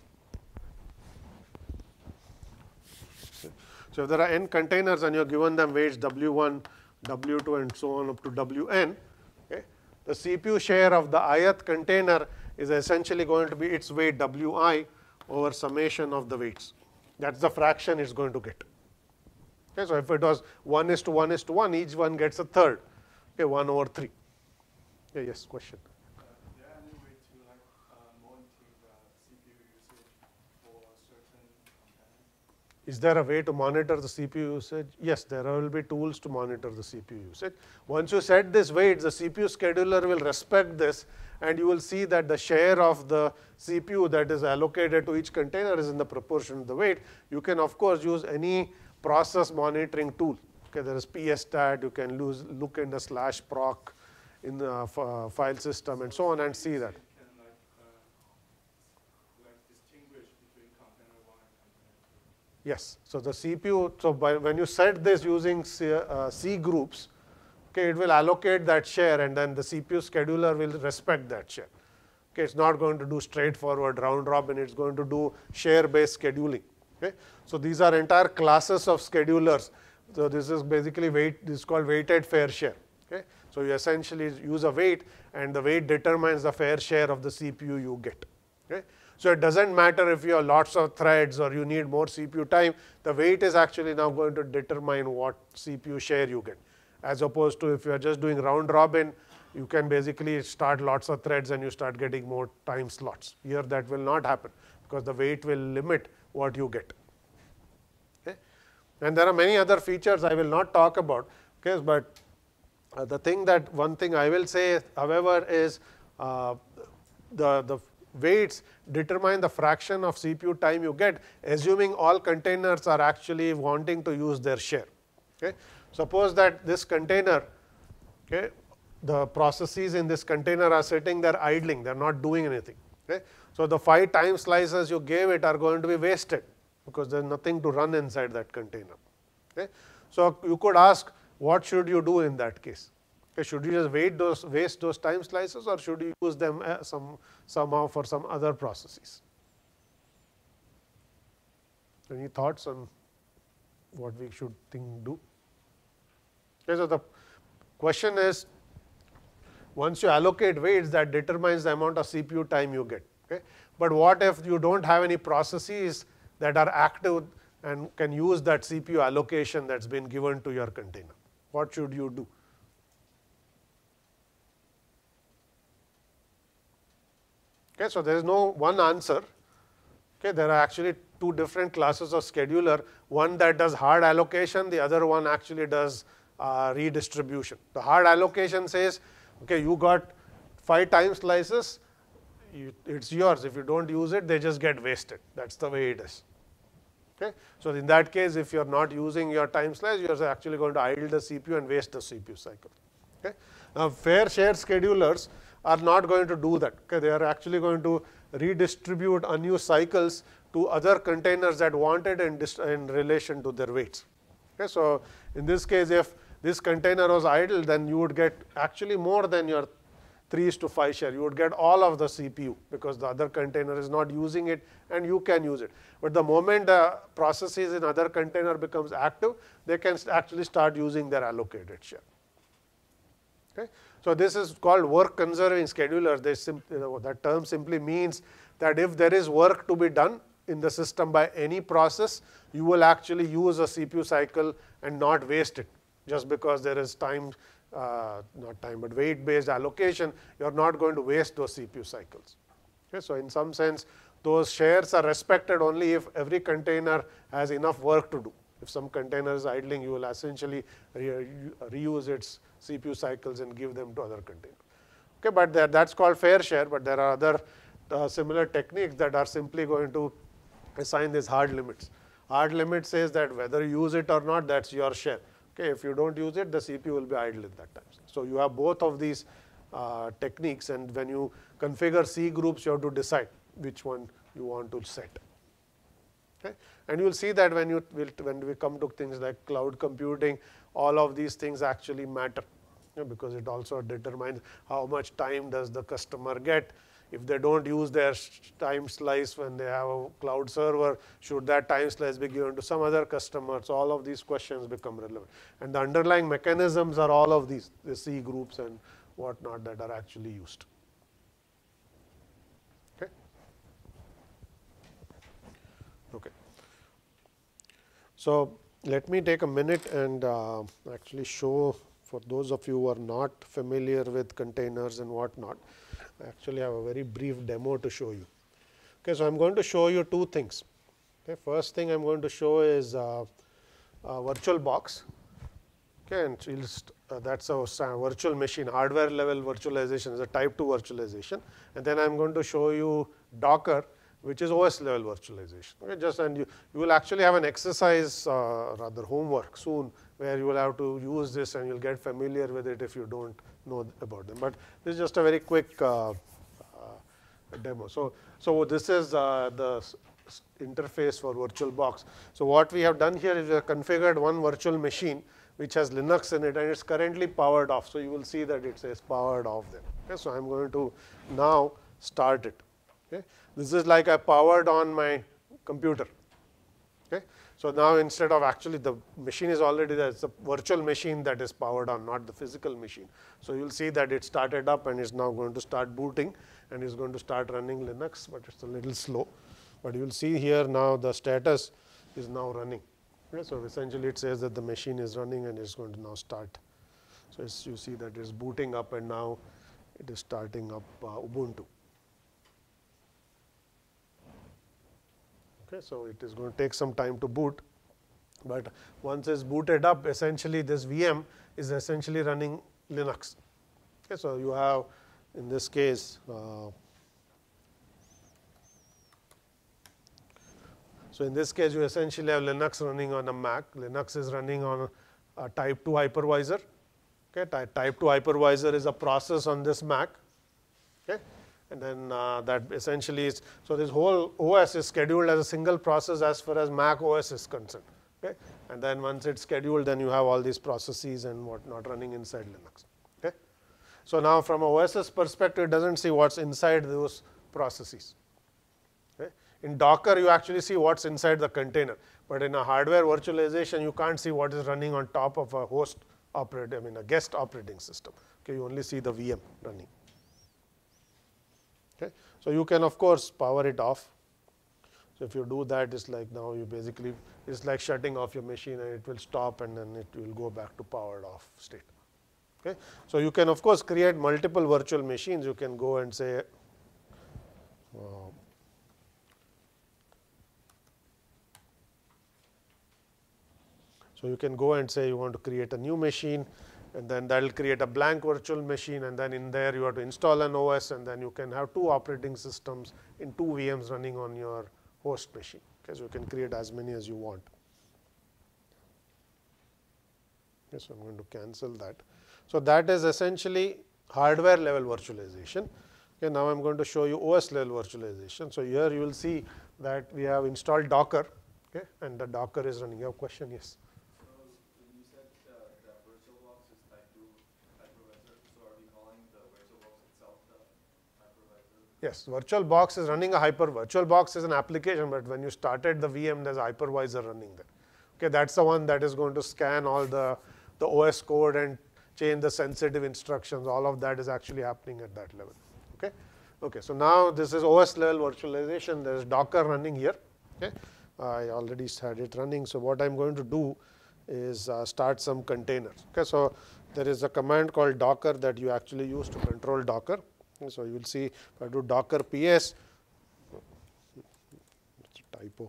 so if there are n containers and you have given them weights W one, W two and so on up to Wn, okay, the C P U share of the ith container is essentially going to be its weight Wi over summation of the weights. That's the fraction it's going to get. Okay, so if it was one is to one is to one, each one gets a third, okay, one over three. Okay, yes, question.
Uh, is there any way to like uh, monitor the C P U usage for certain containers?
Is there a way to monitor the C P U usage? Yes, there will be tools to monitor the C P U usage. Once you set this weight, the C P U scheduler will respect this, and you will see that the share of the C P U that is allocated to each container is in the proportion of the weight. You can of course use any process monitoring tool. Okay, there is P S stat, you can lose, look in the slash proc in the uh, file system and so on and see that.
Can like, uh, like distinguish between container one and container two?
Yes. So the C P U, so by, when you set this using C, uh, C groups, okay, it will allocate that share and then the C P U scheduler will respect that share. Okay, it's not going to do straightforward round robin, it's going to do share based scheduling. Okay. So these are entire classes of schedulers. So this is basically weight, this is called weighted fair share. Okay. So you essentially use a weight and the weight determines the fair share of the C P U you get. Okay. So it doesn't matter if you have lots of threads or you need more C P U time, the weight is actually now going to determine what C P U share you get. As opposed to if you are just doing round robin, you can basically start lots of threads and you start getting more time slots. Here that will not happen because the weight will limit what you get. Okay. And there are many other features I will not talk about, okay, but uh, the thing that one thing I will say, however, is uh, the, the weights determine the fraction of C P U time you get, assuming all containers are actually wanting to use their share. Okay. Suppose that this container, okay, the processes in this container are sitting there idling, they are not doing anything. Okay. So the five time slices you gave it are going to be wasted because there is nothing to run inside that container. Okay. So you could ask, what should you do in that case? Okay, should you just wait those, waste those time slices, or should you use them uh, some, somehow for some other processes? Any thoughts on what we should think do? Okay, so the question is, once you allocate weights, that determines the amount of C P U time you get. Okay? But what if you don't have any processes that are active and can use that C P U allocation that's been given to your container? What should you do? Okay, so there is no one answer. Okay, there are actually two different classes of scheduler, one that does hard allocation, the other one actually does uh, redistribution. The hard allocation says, okay, you got five time slices, you, it's yours. If you don't use it, they just get wasted. That's the way it is. Okay? So in that case, if you're not using your time slice, you're actually going to idle the C P U and waste the C P U cycle. Okay? Now, fair share schedulers are not going to do that. Okay? They are actually going to redistribute unused cycles to other containers that want it in, in relation to their weights. Okay? So in this case, if this container was idle, then you would get actually more than your three is to five share. You would get all of the C P U because the other container is not using it and you can use it. But the moment the processes in other container becomes active, they can actually start using their allocated share. Okay? So this is called work conserving schedulers. They simply, you know, that term simply means that if there is work to be done in the system by any process, you will actually use a C P U cycle and not waste it. Just because there is time, uh, not time, but weight based allocation, you are not going to waste those C P U cycles. Okay, so in some sense, those shares are respected only if every container has enough work to do. If some container is idling, you will essentially re reuse its C P U cycles and give them to other containers. Okay, but that, that's called fair share, but there are other uh, similar techniques that are simply going to assign these hard limits. Hard limit says that whether you use it or not, that's your share. Okay, if you don't use it, the C P U will be idle at that time. So you have both of these uh, techniques, and when you configure C groups, you have to decide which one you want to set. Okay, and you will see that when you will, when we come to things like cloud computing, all of these things actually matter, you know, because it also determines how much time does the customer get. If they don't use their time slice when they have a cloud server, should that time slice be given to some other customer? So all of these questions become relevant. And the underlying mechanisms are all of these, the C groups and whatnot that are actually used. Okay. Okay. So let me take a minute and uh, actually show, for those of you who are not familiar with containers and whatnot, I actually have a very brief demo to show you. Okay, so I'm going to show you two things. Okay, first thing I'm going to show is uh, a virtual box. Okay, and we'll uh, that's a virtual machine, hardware level virtualization is a type two virtualization. And then I'm going to show you Docker, which is O S level virtualization. Okay, just and you, you will actually have an exercise, uh, rather homework soon, where you will have to use this and you'll get familiar with it if you don't know about them. But this is just a very quick uh, uh, demo. So, so this is uh, the interface for VirtualBox. So what we have done here is we have configured one virtual machine which has Linux in it and it's currently powered off. So you will see that it says powered off there. Okay, so I'm going to now start it. Okay, this is like I powered on my computer. Okay. So now instead of actually the machine is already there, it's a virtual machine that is powered on, not the physical machine. So you'll see that it started up and is now going to start booting and is going to start running Linux, but it's a little slow. But you'll see here now the status is now running. Okay, so essentially it says that the machine is running and it's going to now start. So it's, you see that it's booting up and now it is starting up uh, Ubuntu. Okay, so it is going to take some time to boot, but once it's booted up, essentially this V M is essentially running Linux. Okay, so you have, in this case, uh, so in this case you essentially have Linux running on a Mac. Linux is running on a, a type two hypervisor. Okay, Ty type two hypervisor is a process on this Mac. Okay. And then uh, that essentially is, so this whole O S is scheduled as a single process as far as Mac O S is concerned. Okay? And then once it's scheduled, then you have all these processes and whatnot running inside Linux. Okay. So now from a O S's perspective, it doesn't see what's inside those processes. Okay. In Docker, you actually see what's inside the container. But in a hardware virtualization, you can't see what is running on top of a host operating, I mean a guest operating system. Okay, you only see the V M running. Okay. So you can of course power it off. So if you do that, it's like now you basically, it's like shutting off your machine and it will stop and then it will go back to powered off state. Okay. So you can of course create multiple virtual machines. You can go and say, uh, so you can go and say you want to create a new machine, and then that will create a blank virtual machine, and then in there you have to install an O S, and then you can have two operating systems in two V Ms running on your host machine. Okay, so you can create as many as you want. Okay, so I'm going to cancel that. So that is essentially hardware level virtualization. Okay, now I'm going to show you O S level virtualization. So here you will see that we have installed Docker, okay, and the Docker is running. You have a question? Yes.
So you said uh, that VirtualBox is tied to hypervisor. So are we calling the VirtualBox itself the hypervisor?
Yes, VirtualBox is running a hyper. VirtualBox is an application, but when you started the V M, there's a hypervisor running there. Okay, that's the one that is going to scan all the the O S code and change the sensitive instructions. All of that is actually happening at that level. Okay, okay. So now this is O S level virtualization. There is Docker running here. Okay, I already had it running. So what I'm going to do is uh, start some containers. Okay, so there is a command called Docker that you actually use to control Docker. Okay, so you will see if I do Docker P S, it's a typo.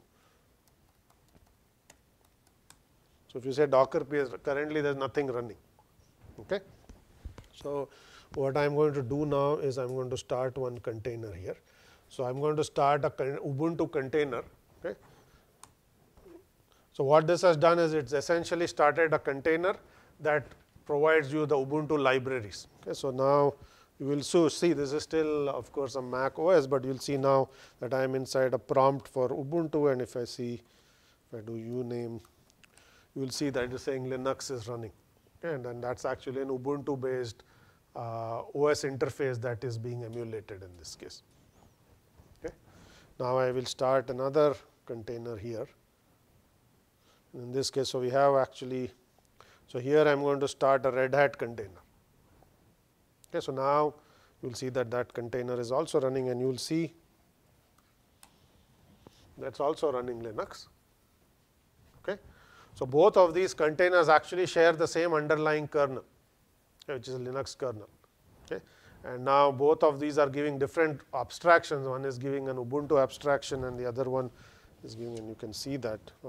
So if you say Docker P S, currently there's nothing running. Okay, so what I'm going to do now is I'm going to start one container here. So I'm going to start a Ubuntu container. Okay. So what this has done is it's essentially started a container that provides you the Ubuntu libraries. Okay, so now you will so see this is still of course a Mac O S, but you'll see now that I am inside a prompt for Ubuntu, and if I see, if I do uname, you will see that it is saying Linux is running. Okay, and then that's actually an Ubuntu based uh, O S interface that is being emulated in this case. Okay. Now I will start another container here. In this case, so we have actually, so here I'm going to start a Red Hat container. Okay, so now you'll see that that container is also running, and you'll see that's also running Linux. Okay, so both of these containers actually share the same underlying kernel, which is a Linux kernel. Okay, and now both of these are giving different abstractions. One is giving an Ubuntu abstraction, and the other one is giving, and you can see that. Uh,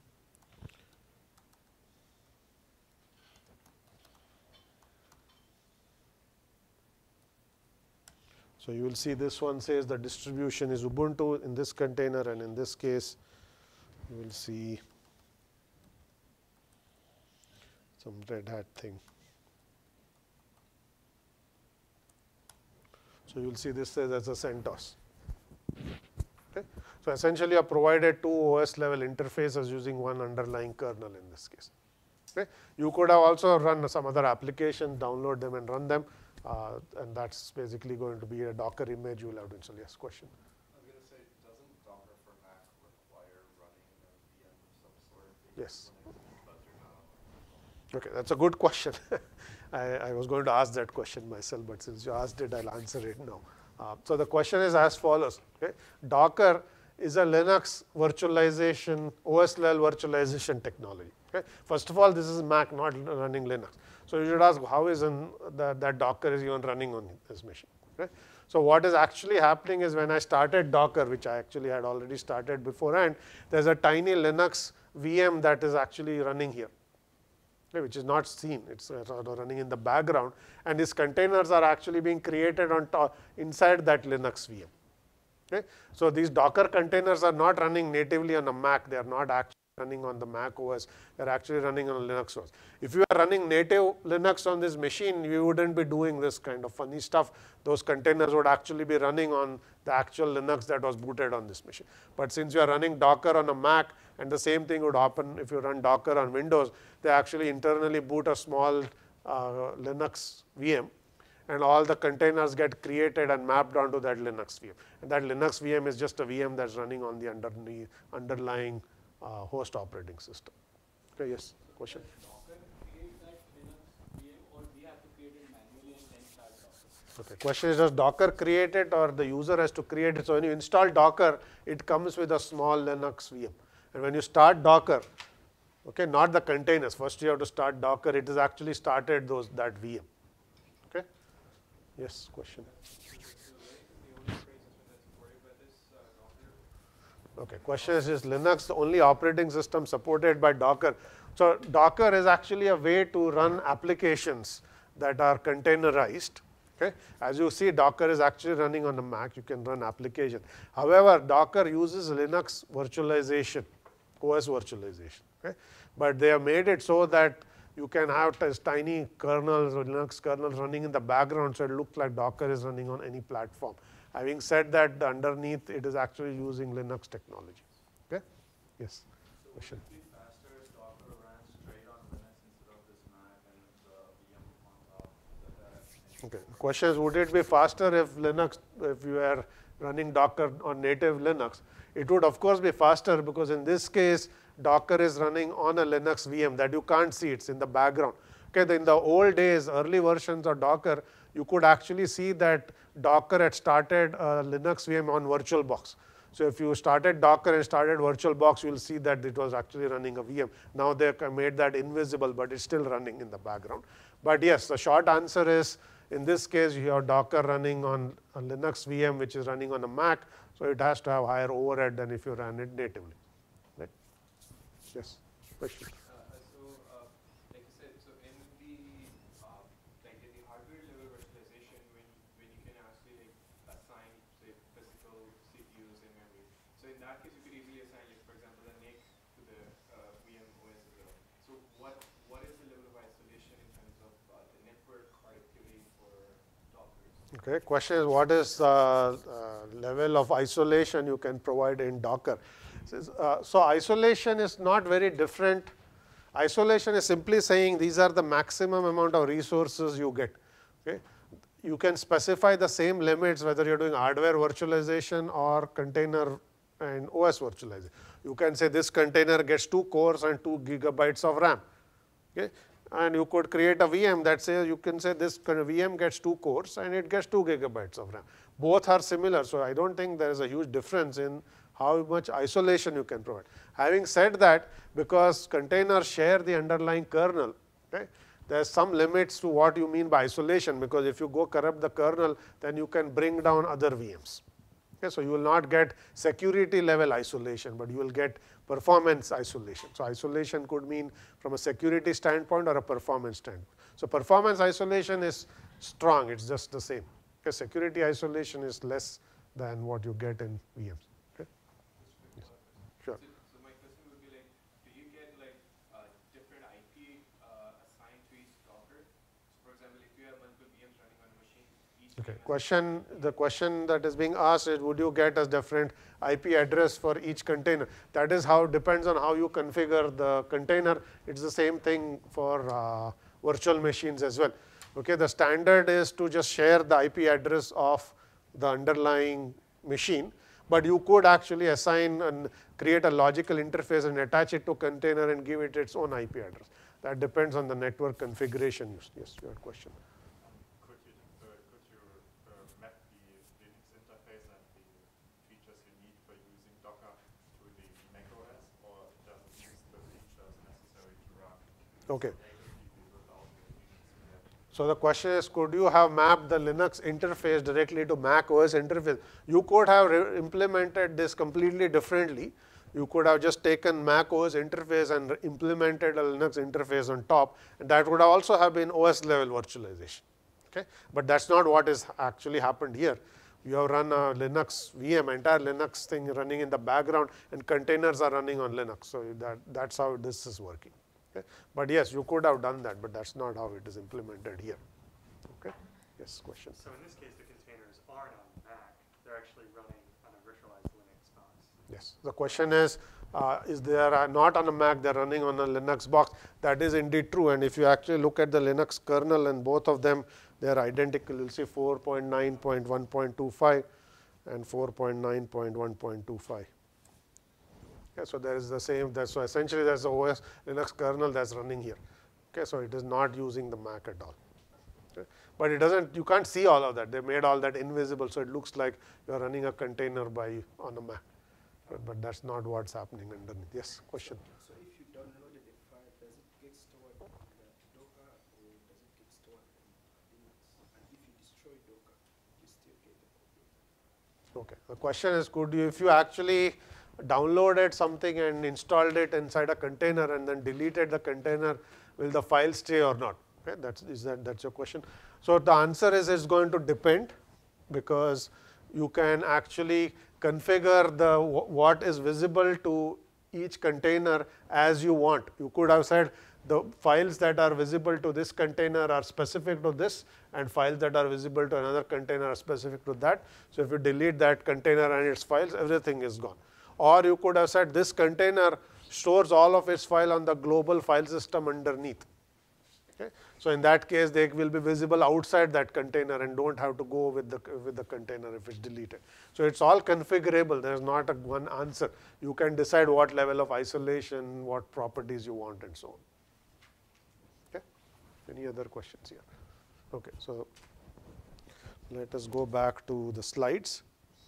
So you will see this one says the distribution is Ubuntu in this container, and in this case you will see some Red Hat thing. So you will see this says as a CentOS. Okay. So essentially I provided two O S level interfaces using one underlying kernel in this case. Okay. You could have also run some other applications, download them and run them. Uh, and that's basically going to be a Docker image you will have to install. Yes, question?
I was going to say, doesn't Docker for Mac require running a V M of some sort?
Yes.
But you're not.
Okay, that's a good question. I, I was going to ask that question myself, but since you asked it, I'll answer it now. Uh, so the question is as follows. Okay? Docker is a Linux virtualization, O S level virtualization technology. Okay? First of all, this is Mac, not running Linux. So you should ask, how is in the, that Docker is even running on this machine? Okay? So what is actually happening is when I started Docker, which I actually had already started beforehand, there's a tiny Linux V M that is actually running here, okay, which is not seen. It's uh, running in the background, and these containers are actually being created on top inside that Linux V M. Okay? So these Docker containers are not running natively on a Mac. They are not actually running on the Mac O S, you're actually running on Linux O S. If you are running native Linux on this machine, you wouldn't be doing this kind of funny stuff. Those containers would actually be running on the actual Linux that was booted on this machine. But since you are running Docker on a Mac, and the same thing would happen if you run Docker on Windows, they actually internally boot a small uh, Linux V M, and all the containers get created and mapped onto that Linux V M. And that Linux V M is just a V M that's running on the underneath, underlying uh, host operating system. Okay, yes, question?
Docker create that Linux V M, or we have to create it manually and then start Docker?
Okay, question is, does Docker create it or the user has to create it? So when you install Docker, it comes with a small Linux V M. And when you start Docker, okay, not the containers, first you have to start Docker, it has actually started those that V M. Okay, yes, question? Okay, question is, is Linux the only operating system supported by Docker? So Docker is actually a way to run applications that are containerized. Okay, as you see, Docker is actually running on a Mac. You can run application. However, Docker uses Linux virtualization, O S virtualization. Okay, but they have made it so that you can have tiny kernels or Linux kernels running in the background, so it looks like Docker is running on any platform. Having said that, underneath it is actually using Linux technology. Okay? Yes.
So
Question.
would it be faster if Docker ran straight on Linux instead of this Mac and the V M on top? That
Okay. The question is, would it be faster if Linux, if you are running Docker on native Linux? It would of course be faster, because in this case, Docker is running on a Linux V M that you can't see, it's in the background. Okay, in the old days, early versions of Docker, you could actually see that Docker had started a Linux V M on VirtualBox. So if you started Docker and started VirtualBox, you will see that it was actually running a V M. Now they have made that invisible, but it's still running in the background. But yes, the short answer is, in this case, you have Docker running on a Linux V M, which is running on a Mac, so it has to have higher overhead than if you ran it natively. Right? Yes, question.
Uh, so, uh, like you said, so in the uh, like in the hardware level virtualization, when when you can actually like assign say physical C P Us and memory. So in that case, you could easily assign, like for example, a N I C to the uh, V M O S as well. So what what is the level of isolation in terms of uh, the network connectivity for Dockers?
Okay, question is, what is uh, uh, level of isolation you can provide in Docker? Uh, so isolation is not very different. Isolation is simply saying these are the maximum amount of resources you get. Okay? You can specify the same limits whether you're doing hardware virtualization or container and O S virtualization. You can say this container gets two cores and two gigabytes of RAM. Okay? And you could create a V M that says, you can say this V M gets two cores and it gets two gigabytes of RAM. Both are similar, so I don't think there is a huge difference in how much isolation you can provide. Having said that, because containers share the underlying kernel, okay, there's some limits to what you mean by isolation, because if you go corrupt the kernel, then you can bring down other V Ms. Okay, so you will not get security level isolation, but you will get performance isolation. So isolation could mean from a security standpoint or a performance standpoint. So performance isolation is strong, it's just the same. Okay, security isolation is less than what you get in V Ms. Okay? Sure.
So, so my question would be like, do you get like uh, different I P uh, assigned to each Docker? So for example, if you have multiple V Ms running on a machine, each
Okay.
V M has
Question, the question that is being asked is, would you get a different I P address for each container? That is how, depends on how you configure the container. It's the same thing for uh, virtual machines as well. Okay, the standard is to just share the I P address of the underlying machine, but you could actually assign and create a logical interface and attach it to container and give it its own I P address. That depends on the network configuration. Yes, your question.
Could you, uh, could you uh, map the Linux interface and the features you need for using Docker to the macOS, or does it use the features necessary to run
Okay.
natively without the Linux in there?
So the question is, could you have mapped the Linux interface directly to Mac O S interface? You could have implemented this completely differently. You could have just taken Mac O S interface and implemented a Linux interface on top, and that would also have been O S level virtualization. Okay? But that's not what is actually happened here. You have run a Linux V M, entire Linux thing running in the background, and containers are running on Linux. So that, that's how this is working. Okay. But yes, you could have done that, but that's not how it is implemented here. Okay. Yes, question.
So in this case, the containers aren't on Mac. They're actually running on a virtualized Linux box.
Yes. The question is, uh, is they are not on a Mac, they're running on a Linux box. That is indeed true. And if you actually look at the Linux kernel and both of them, they are identical. You'll see four point nine point one point two five and four point nine point one point two five. Okay, so there is the same. That's so essentially there's the O S Linux kernel that's running here. Okay, so it is not using the Mac at all. Okay. But it doesn't. You can't see all of that. They made all that invisible, so it looks like you are running a container by on a Mac. But, but that's not what's happening underneath. Yes, question.
So if you downloaded the file, does it get stored in the Docker or does it get stored in Linux? And if you destroy Docker, you still get the copy.
Okay. The question is, could you, if you actually downloaded something and installed it inside a container and then deleted the container, will the file stay or not? Okay, that's is that that's your question. So the answer is it's going to depend, because you can actually configure the what is visible to each container as you want. You could have said the files that are visible to this container are specific to this, and files that are visible to another container are specific to that. So if you delete that container and its files, everything is gone. Or you could have said this container stores all of its file on the global file system underneath. Okay. So in that case, they will be visible outside that container and don't have to go with the with the container if it's deleted. So it's all configurable. There's not a one answer. You can decide what level of isolation, what properties you want, and so on. Okay. Any other questions here? Okay. So let us go back to the slides.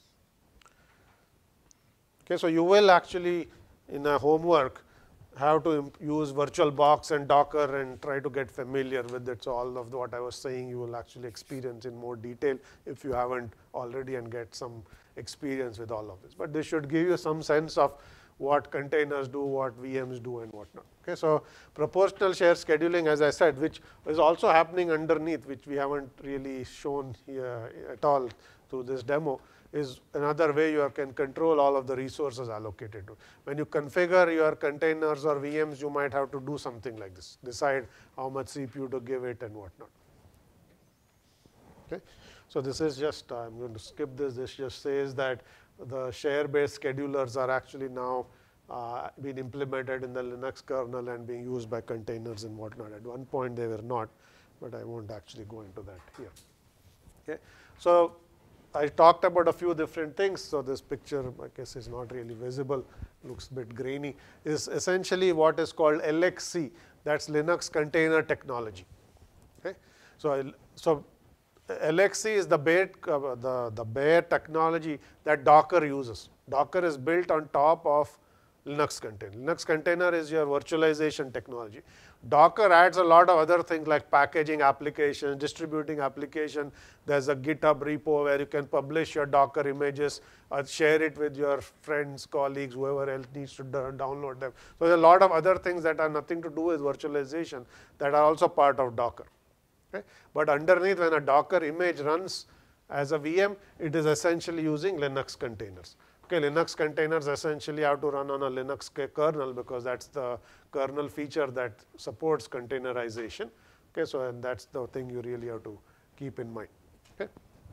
Okay. So you will actually in a homework have to use VirtualBox and Docker and try to get familiar with it. So all of the, what I was saying you will actually experience in more detail if you haven't already, and get some experience with all of this. But this should give you some sense of what containers do, what V Ms do, and whatnot. Okay, so proportional share scheduling, as I said, which is also happening underneath, which we haven't really shown here at all through this demo, is another way you can control all of the resources allocated to. When you configure your containers or V Ms, you might have to do something like this, decide how much C P U to give it and whatnot. Okay. So this is just, I'm going to skip this, this just says that the share-based schedulers are actually now uh, being implemented in the Linux kernel and being used by containers and whatnot. At one point they were not, but I won't actually go into that here. Okay. So I talked about a few different things. So this picture, I guess, is not really visible, looks a bit grainy, is essentially what is called L X C. That's Linux Container Technology. Okay. So, so L X C is the bare, uh, the, the bare technology that Docker uses. Docker is built on top of Linux container. Linux container is your virtualization technology. Docker adds a lot of other things like packaging applications, distributing application. There's a GitHub repo where you can publish your Docker images, or share it with your friends, colleagues, whoever else needs to download them. So there's a lot of other things that are nothing to do with virtualization that are also part of Docker. Okay? But underneath, when a Docker image runs as a V M, it is essentially using Linux containers. Okay, Linux containers essentially have to run on a Linux kernel, because that's the kernel feature that supports containerization. Okay, so and that's the thing you really have to keep in mind. Okay.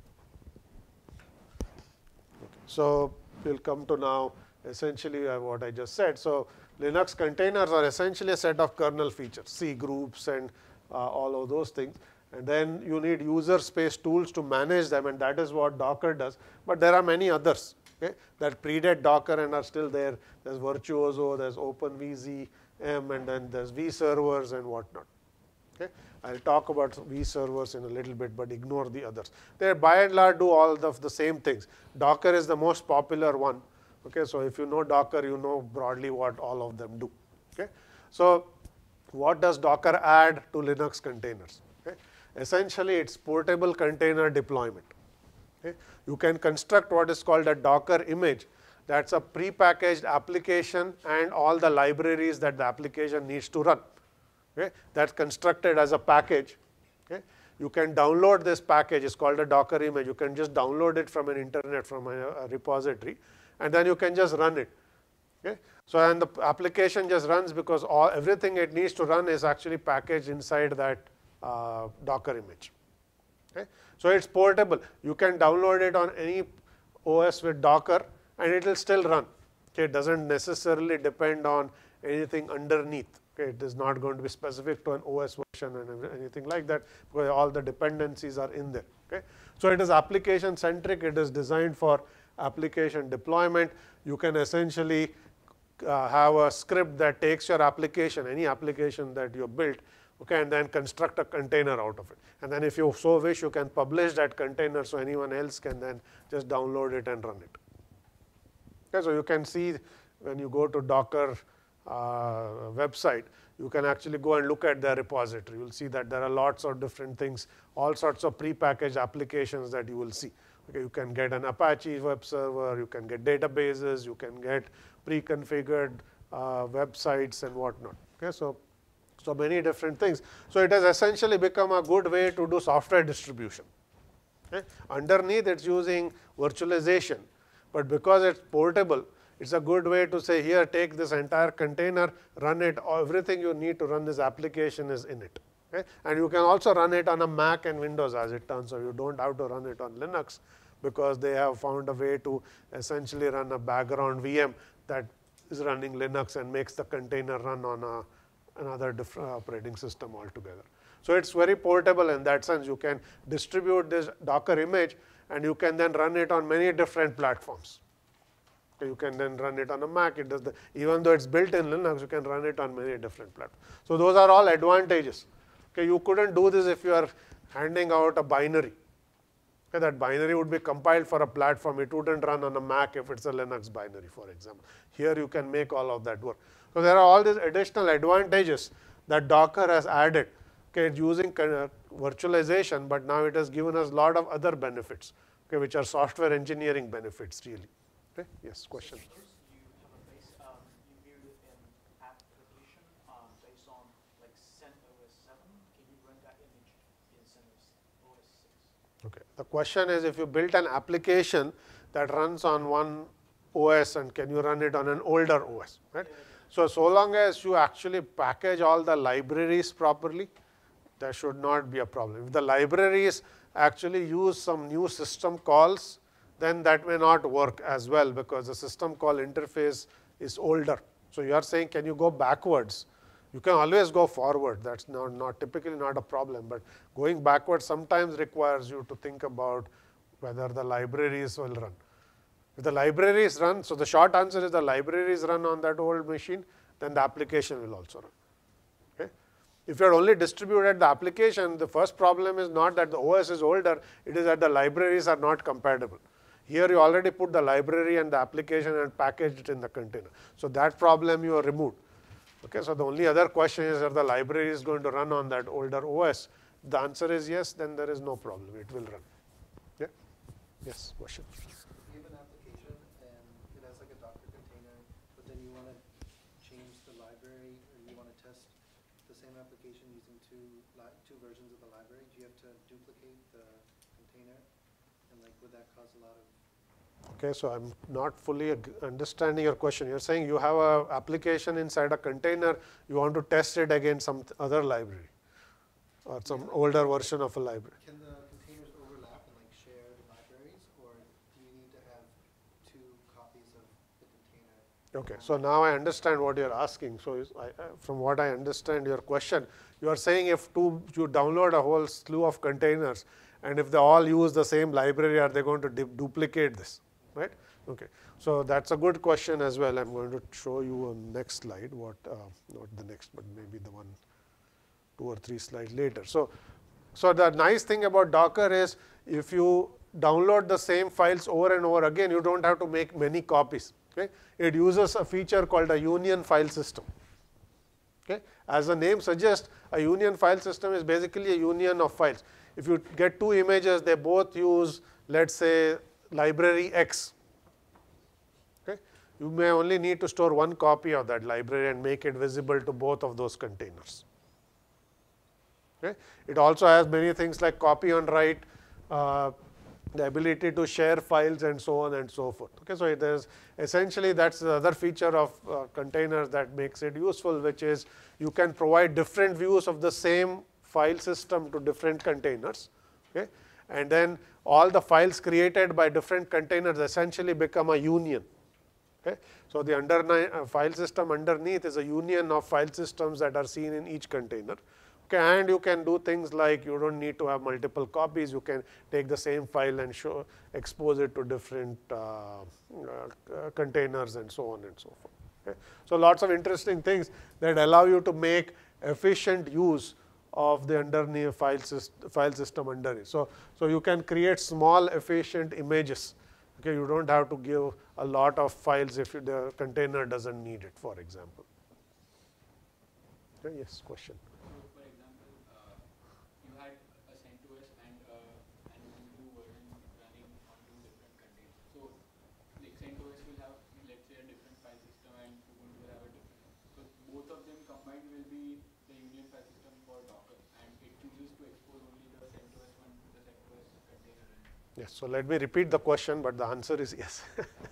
Okay. So we'll come to now essentially uh, what I just said. So Linux containers are essentially a set of kernel features, C groups and uh, all of those things. And then you need user space tools to manage them, and that is what Docker does. But there are many others. Okay, that predate Docker and are still there. There's Virtuoso, there's OpenVZM, and then there's vServers and whatnot. Okay, I'll talk about vServers in a little bit, but ignore the others. They by and large do all of the same things. Docker is the most popular one. Okay, so if you know Docker, you know broadly what all of them do. Okay, so what does Docker add to Linux containers? Okay, essentially it's portable container deployment. Okay. You can construct what is called a Docker image. That's a prepackaged application and all the libraries that the application needs to run. Okay. That's constructed as a package. Okay. you can download this package. It's called a Docker image. You can just download it from an internet, from a, a repository, and then you can just run it. Okay? So and the application just runs because all everything it needs to run is actually packaged inside that uh, Docker image. Okay? So it's portable. You can download it on any O S with Docker and it will still run. Okay? It doesn't necessarily depend on anything underneath. Okay? It is not going to be specific to an O S version and anything like that, because all the dependencies are in there. Okay? So it is application centric. It is designed for application deployment. You can essentially uh, have a script that takes your application, any application that you built, okay, and then construct a container out of it. And then if you so wish, you can publish that container so anyone else can then just download it and run it. Okay, so you can see when you go to Docker uh, website, you can actually go and look at their repository. You will see that there are lots of different things, all sorts of prepackaged applications that you will see. Okay, you can get an Apache web server, you can get databases, you can get pre-configured uh, websites and whatnot. Okay, so So many different things. So it has essentially become a good way to do software distribution. Okay? Underneath it's using virtualization, but because it's portable, it's a good way to say, here, take this entire container, run it, everything you need to run this application is in it. Okay? And you can also run it on a Mac and Windows as it turns out. You don't have to run it on Linux because they have found a way to essentially run a background V M that is running Linux and makes the container run on a another different operating system altogether. So it's very portable in that sense. You can distribute this Docker image and you can then run it on many different platforms. You can then run it on a Mac. It does the, even though it's built in Linux, you can run it on many different platforms. So those are all advantages. Okay, you couldn't do this if you are handing out a binary. Okay, that binary would be compiled for a platform. It wouldn't run on a Mac if it's a Linux binary, for example. Here you can make all of that work. So there are all these additional advantages that Docker has added. Okay, it's using virtualization, but now it has given us a lot of other benefits, okay, which are software engineering benefits really. Okay, yes, question.
Suppose you have a base, um, you build an application um, based on like CentOS seven. Can you run that image in CentOS six?
Okay, the question is if you built an application that runs on one O S and can you run it on an older O S, right? So, so long as you actually package all the libraries properly, there should not be a problem. If the libraries actually use some new system calls, then that may not work as well because the system call interface is older. So you are saying, can you go backwards? You can always go forward. That's not, not typically not a problem, but going backwards sometimes requires you to think about whether the libraries will run. If the libraries run, so the short answer is the libraries run on that old machine, then the application will also run. Okay? If you are only distributed the application, the first problem is not that the O S is older, it is that the libraries are not compatible. Here you already put the library and the application and packaged it in the container. So that problem you are removed. Okay, so the only other question is, are the library is going to run on that older O S? If the answer is yes, then there is no problem, it will run. Yeah? Yes, question.
You have an application and it has like a Docker container, but then you want to change the library or you want to test the same application using two li two versions of the library. Do you have to duplicate the container? And like, would that cause a lot of?
Okay, so I'm not fully understanding your question. You're saying you have an application inside a container, you want to test it against some other library or some yeah. older version of a library.
Can the containers overlap and like share the libraries, or do you need to have two copies of the container?
Okay, so now I understand what you're asking. So I, from what I understand your question, you are saying if two, you download a whole slew of containers, and if they all use the same library, are they going to duplicate this, right? Okay, so that's a good question as well. I'm going to show you on next slide, what, uh, not the next, but maybe the one, two or three slides later. So, so the nice thing about Docker is if you download the same files over and over again, you don't have to make many copies. Okay? It uses a feature called a union file system. Okay? As the name suggests, a union file system is basically a union of files. If you get two images, they both use, let's say, library X. Okay? You may only need to store one copy of that library and make it visible to both of those containers. Okay. It also has many things like copy on write, uh, the ability to share files and so on and so forth. Okay, so it is essentially that's the other feature of uh, containers that makes it useful, which is you can provide different views of the same file system to different containers. Okay, and then all the files created by different containers essentially become a union. Okay, so the under uh, file system underneath is a union of file systems that are seen in each container. Okay, and you can do things like you don't need to have multiple copies. You can take the same file and show, expose it to different uh, uh, containers and so on and so forth. Okay. So lots of interesting things that allow you to make efficient use of the underneath file, syst file system underneath. So, so you can create small efficient images. Okay, you don't have to give a lot of files if you, the container doesn't need it, for example. Okay, yes, question. Yes, so let me repeat the question, but the answer is yes.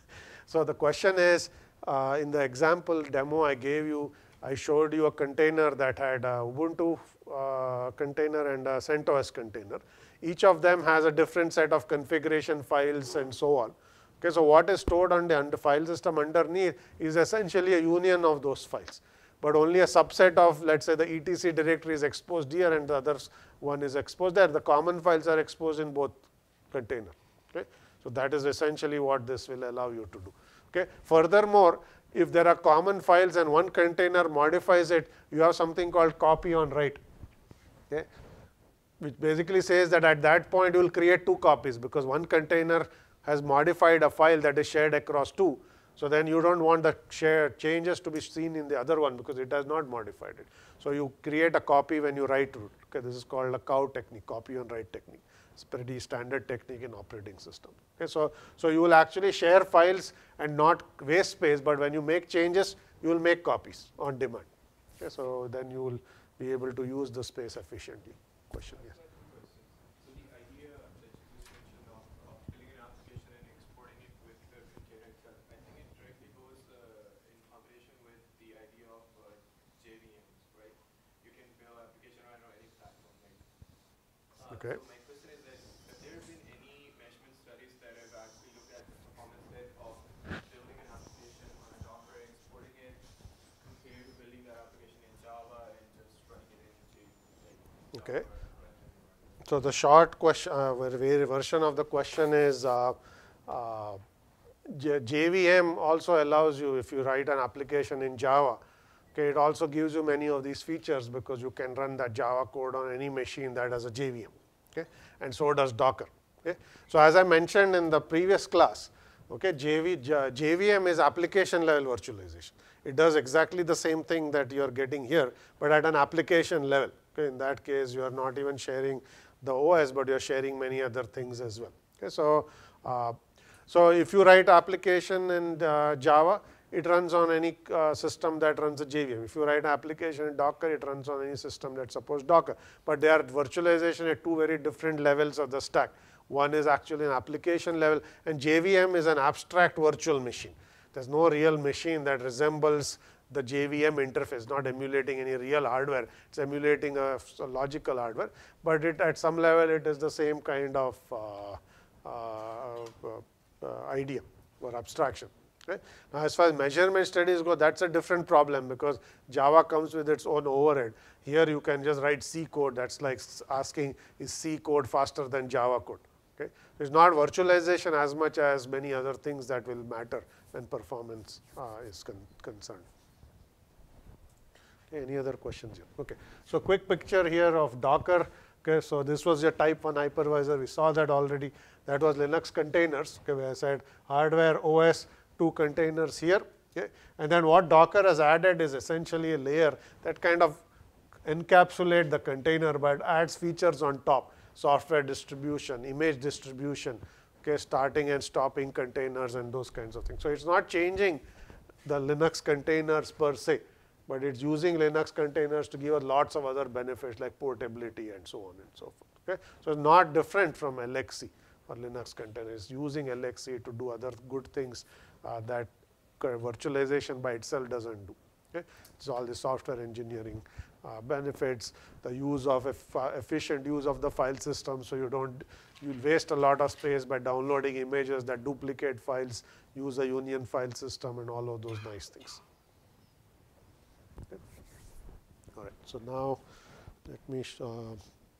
So the question is, uh, in the example demo I gave you, I showed you a container that had a Ubuntu uh, container and a CentOS container. Each of them has a different set of configuration files and so on. Okay, so what is stored on the under file system underneath is essentially a union of those files, but only a subset of, let's say, the etc directory is exposed here and the other one is exposed there. The common files are exposed in both container. Okay, so that is essentially what this will allow you to do. Okay, furthermore, if there are common files and one container modifies it, you have something called copy on write. Okay, which basically says that at that point you will create two copies because one container has modified a file that is shared across two. So then you don't want the share changes to be seen in the other one because it has not modified it. So you create a copy when you write root. Okay, this is called a C O W technique, copy on write technique. It's pretty standard technique in operating system. Okay, so, so you will actually share files and not waste space, but when you make changes, you will make copies on demand. Okay, so then you will be able to use the space efficiently. Question, yes.
So the idea that you just mentioned of, of building an application and exporting it with the container itself, I think it directly goes uh, in combination with the idea of uh, J V Ms, right? You can build an application right on any platform, right? Uh,
Okay.
So my question is that have there been any measurement studies that have actually looked at the performance rate of building an application on a Docker, exporting it, compared to building that application in Java and just running it in J V M? Like
Okay.
Java?
So the short question, uh, version of the question is, uh, uh, J V M also allows you, if you write an application in Java, okay, it also gives you many of these features because you can run that Java code on any machine that has a J V M, okay, and so does Docker. Okay. So as I mentioned in the previous class, okay, J V, J V M is application level virtualization. It does exactly the same thing that you are getting here, but at an application level. Okay, in that case, you are not even sharing the O S, but you are sharing many other things as well. Okay, so, uh, so if you write application in uh, Java, it runs on any uh, system that runs a J V M. If you write an application in Docker, it runs on any system that supports Docker. But they are virtualization at two very different levels of the stack. One is actually an application level, and J V M is an abstract virtual machine. There's no real machine that resembles the J V M interface, not emulating any real hardware. It's emulating a, a logical hardware, but it, at some level it is the same kind of uh, uh, uh, idea or abstraction. Okay? Now, as far as measurement studies go, that's a different problem because Java comes with its own overhead. Here you can just write C code. That's like asking, is C code faster than Java code? Okay? It's not virtualization as much as many other things that will matter when performance uh, is con concerned. Okay, any other questions here? Okay, so quick picture here of Docker. Okay, so this was your type one hypervisor. We saw that already. That was Linux containers. Okay, where I said hardware, O S, two containers here. Okay, and then what Docker has added is essentially a layer that kind of encapsulate the container, but adds features on top. Software distribution, image distribution, okay, starting and stopping containers and those kinds of things. So it's not changing the Linux containers per se. but it's using Linux containers to give us lots of other benefits like portability and so on and so forth. Okay? So it's not different from L X C or Linux containers. It's using L X C to do other good things uh, that virtualization by itself doesn't do. Okay? It's all the software engineering uh, benefits, the use of eff efficient use of the file system, so you don't you waste a lot of space by downloading images that duplicate files, use a union file system, and all of those nice things. Okay. All right. So now let me. Uh,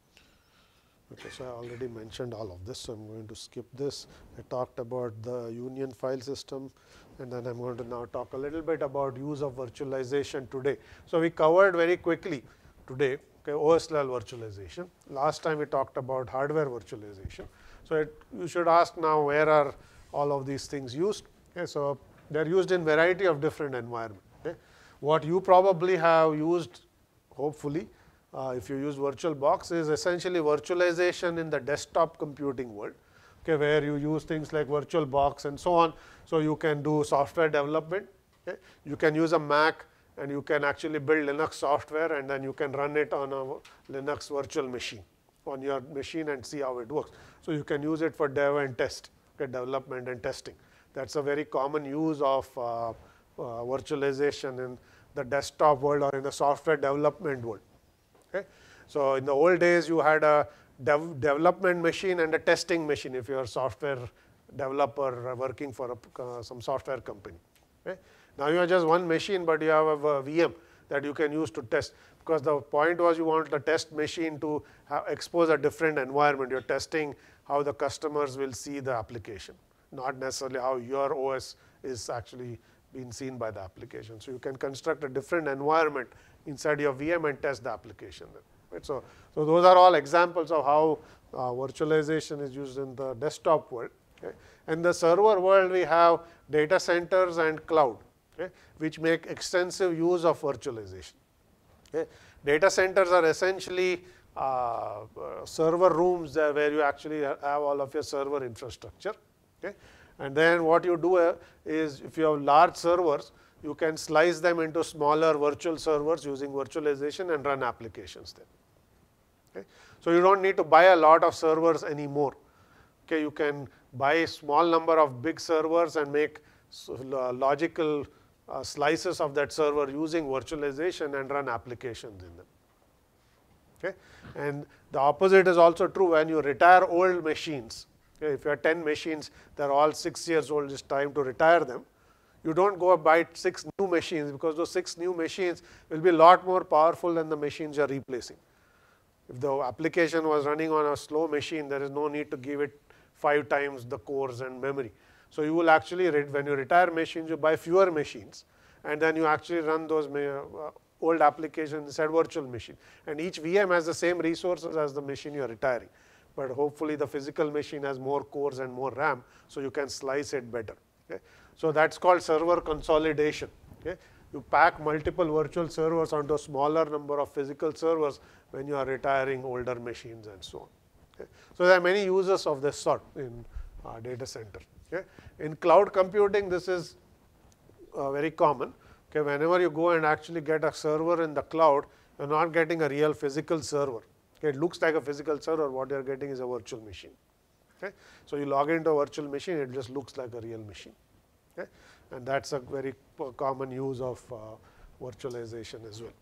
okay. So I already mentioned all of this. So I'm going to skip this. I talked about the union file system, and then I'm going to now talk a little bit about use of virtualization today. So we covered very quickly today, okay, O S level virtualization. Last time we talked about hardware virtualization. So it, you should ask now, where are all of these things used? Okay, so they're used in variety of different environments. Okay. What you probably have used, hopefully, uh, if you use VirtualBox, is essentially virtualization in the desktop computing world. Okay, where you use things like VirtualBox and so on. So you can do software development. Okay. You can use a Mac, and you can actually build Linux software, and then you can run it on a Linux virtual machine on your machine and see how it works. So you can use it for dev and test, okay, development and testing. That's a very common use of uh, uh, virtualization in the desktop world or in the software development world. Okay. So in the old days, you had a dev development machine and a testing machine if you're a software developer working for a, uh, some software company. Okay. Now you have just one machine, but you have a V M that you can use to test, because the point was you want the test machine to have expose a different environment. You're testing how the customers will see the application, not necessarily how your O S is actually being seen by the application. So you can construct a different environment inside your V M and test the application. Right? So, so those are all examples of how uh, virtualization is used in the desktop world. Okay. In the server world, we have data centers and cloud, okay, which make extensive use of virtualization. Okay. Data centers are essentially uh, uh, server rooms there where you actually have all of your server infrastructure. Okay. And then what you do uh, is, if you have large servers, you can slice them into smaller virtual servers using virtualization and run applications there. Okay. So you don't need to buy a lot of servers anymore. Okay. You can buy a small number of big servers and make logical uh, slices of that server using virtualization and run applications in them. Okay. And the opposite is also true when you retire old machines. Okay. If you have ten machines, they're all six years old, it's time to retire them. You don't go buy six new machines, because those six new machines will be a lot more powerful than the machines you're replacing. If the application was running on a slow machine, there is no need to give it five times the cores and memory. So you will actually, when you retire machines, you buy fewer machines, and then you actually run those uh, old applications inside virtual machine. And each V M has the same resources as the machine you are retiring. But hopefully the physical machine has more cores and more RAM, so you can slice it better. Okay. So that's called server consolidation. Okay. You pack multiple virtual servers onto a smaller number of physical servers when you are retiring older machines and so on. Okay. So there are many uses of this sort in uh, data center. Okay. In cloud computing, this is uh, very common. Okay. Whenever you go and actually get a server in the cloud, you're not getting a real physical server. Okay. It looks like a physical server. What you're getting is a virtual machine. Okay. So you log into a virtual machine, it just looks like a real machine. Okay. And that's a very common use of uh, virtualization as well.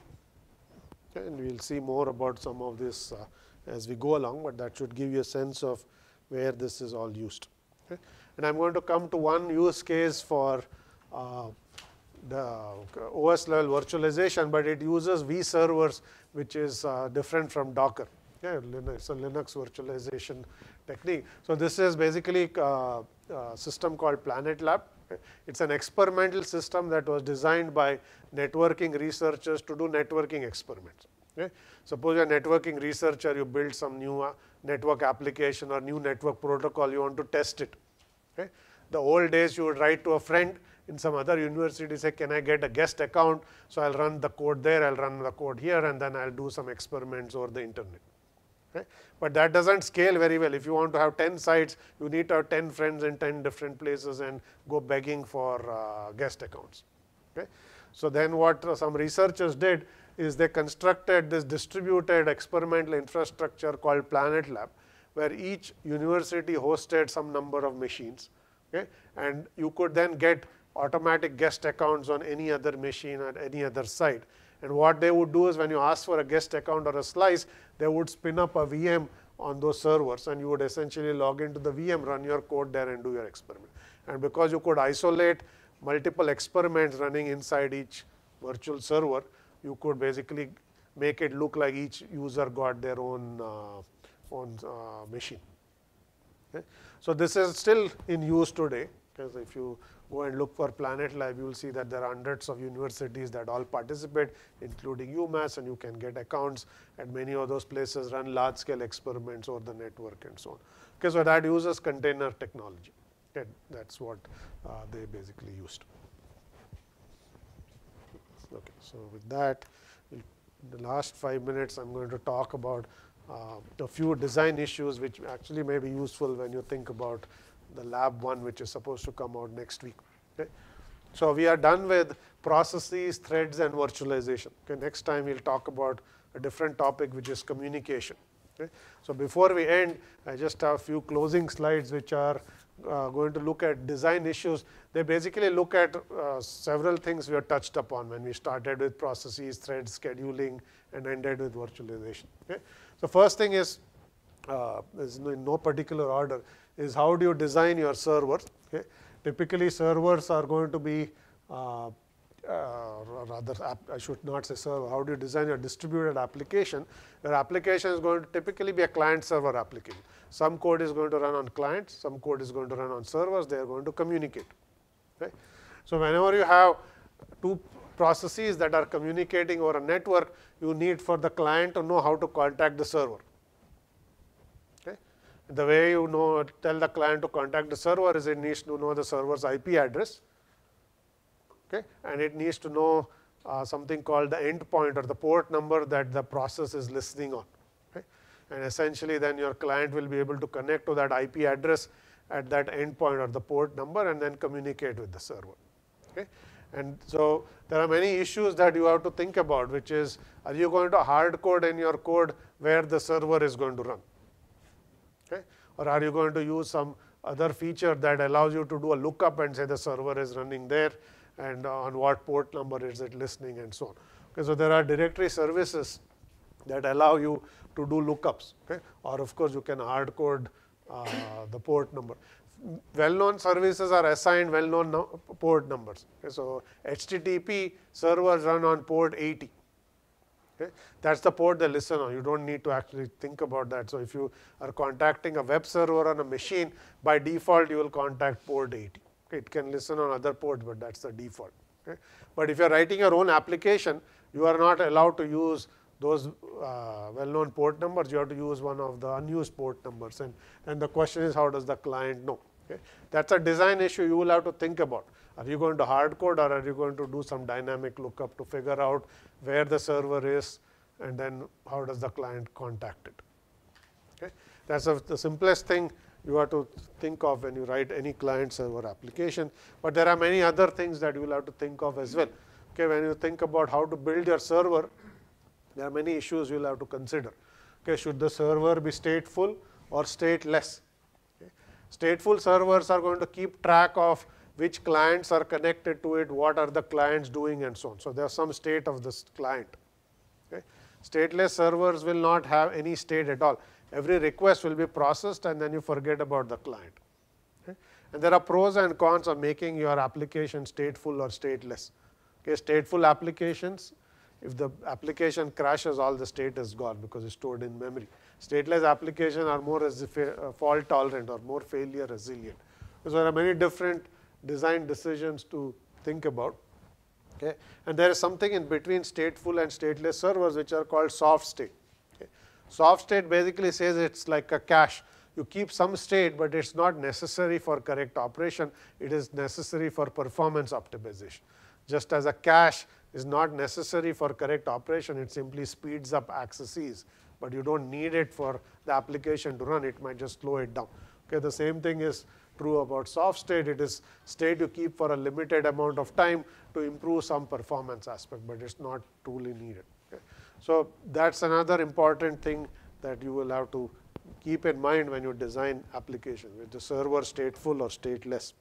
Okay. And we'll see more about some of this uh, as we go along, but that should give you a sense of where this is all used. Okay. And I'm going to come to one use case for uh, the O S level virtualization, but it uses vServers, which is uh, different from Docker. Yeah, it's a Linux virtualization technique. So this is basically a, a system called PlanetLab. Okay. It's an experimental system that was designed by networking researchers to do networking experiments. Okay. Suppose you're a networking researcher, you build some new uh, network application or new network protocol, you want to test it. Okay. The old days, you would write to a friend in some other university, say, can I get a guest account? So I'll run the code there, I'll run the code here, and then I'll do some experiments over the internet. Okay. But that doesn't scale very well. If you want to have ten sites, you need to have ten friends in ten different places and go begging for uh, guest accounts. Okay. So then what uh, some researchers did is they constructed this distributed experimental infrastructure called Planet Lab, where each university hosted some number of machines, okay? And you could then get automatic guest accounts on any other machine at any other site. And what they would do is when you ask for a guest account or a slice, they would spin up a V M on those servers, and you would essentially log into the V M, run your code there and do your experiment. And because you could isolate multiple experiments running inside each virtual server, you could basically make it look like each user got their own, uh, own uh, machine. Okay? So this is still in use today, because if you go and look for Planet Lab, you will see that there are hundreds of universities that all participate, including UMass, and you can get accounts at many of those places, run large scale experiments over the network and so on. Okay, so that uses container technology. Okay, that's what uh, they basically used. Okay, so with that, in the last five minutes, I'm going to talk about uh, a few design issues which actually may be useful when you think about the lab one, which is supposed to come out next week. Okay. So we are done with processes, threads, and virtualization. Okay. Next time we'll talk about a different topic, which is communication. Okay. So before we end, I just have a few closing slides which are uh, going to look at design issues. They basically look at uh, several things we have touched upon when we started with processes, threads, scheduling, and ended with virtualization. Okay. So first thing is, uh, is in no particular order, is how do you design your servers. Okay. Typically servers are going to be, uh, uh, rather I should not say server, how do you design your distributed application? Your application is going to typically be a client server application. Some code is going to run on clients, some code is going to run on servers, they are going to communicate. Okay. So whenever you have two processes that are communicating over a network, you need for the client to know how to contact the server. The way you know, tell the client to contact the server is it needs to know the server's I P address, okay, and it needs to know uh, something called the endpoint or the port number that the process is listening on. Okay. And essentially then your client will be able to connect to that I P address at that endpoint or the port number and then communicate with the server. Okay. And so there are many issues that you have to think about, which is, are you going to hard code in your code where the server is going to run? Okay. Or are you going to use some other feature that allows you to do a lookup and say the server is running there and on what port number is it listening and so on. Okay. So there are directory services that allow you to do lookups. Okay. Or of course you can hard code uh, the port number. Well-known services are assigned well-known no port numbers. Okay. So H T T P servers run on port eighty. Okay. That's the port they listen on. You don't need to actually think about that. So if you are contacting a web server on a machine, by default you will contact port eighty. Okay. It can listen on other ports, but that's the default. Okay. But if you are writing your own application, you are not allowed to use those uh, well-known port numbers. You have to use one of the unused port numbers. And, and the question is, how does the client know? Okay. That's a design issue you will have to think about. Are you going to hard code or are you going to do some dynamic lookup to figure out where the server is and then how does the client contact it? Okay. That's a, the simplest thing you have to think of when you write any client server application. But there are many other things that you will have to think of as well. Okay. When you think about how to build your server, there are many issues you will have to consider. Okay. Should the server be stateful or stateless? Okay. Stateful servers are going to keep track of which clients are connected to it, what are the clients doing and so on. So there's some state of this client. Okay. Stateless servers will not have any state at all. Every request will be processed and then you forget about the client. Okay. And there are pros and cons of making your application stateful or stateless. Okay. Stateful applications, if the application crashes, all the state is gone because it's stored in memory. Stateless applications are more fault tolerant or more failure resilient. So there are many different design decisions to think about. Okay. And there is something in between stateful and stateless servers which are called soft state. Okay. Soft state basically says it's like a cache. You keep some state, but it's not necessary for correct operation. It is necessary for performance optimization. Just as a cache is not necessary for correct operation, it simply speeds up accesses, but you don't need it for the application to run. It might just slow it down. Okay. The same thing is true about soft state. It is state you keep for a limited amount of time to improve some performance aspect, but it's not truly needed. Okay. So that's another important thing that you will have to keep in mind when you design applications, with the server stateful or stateless.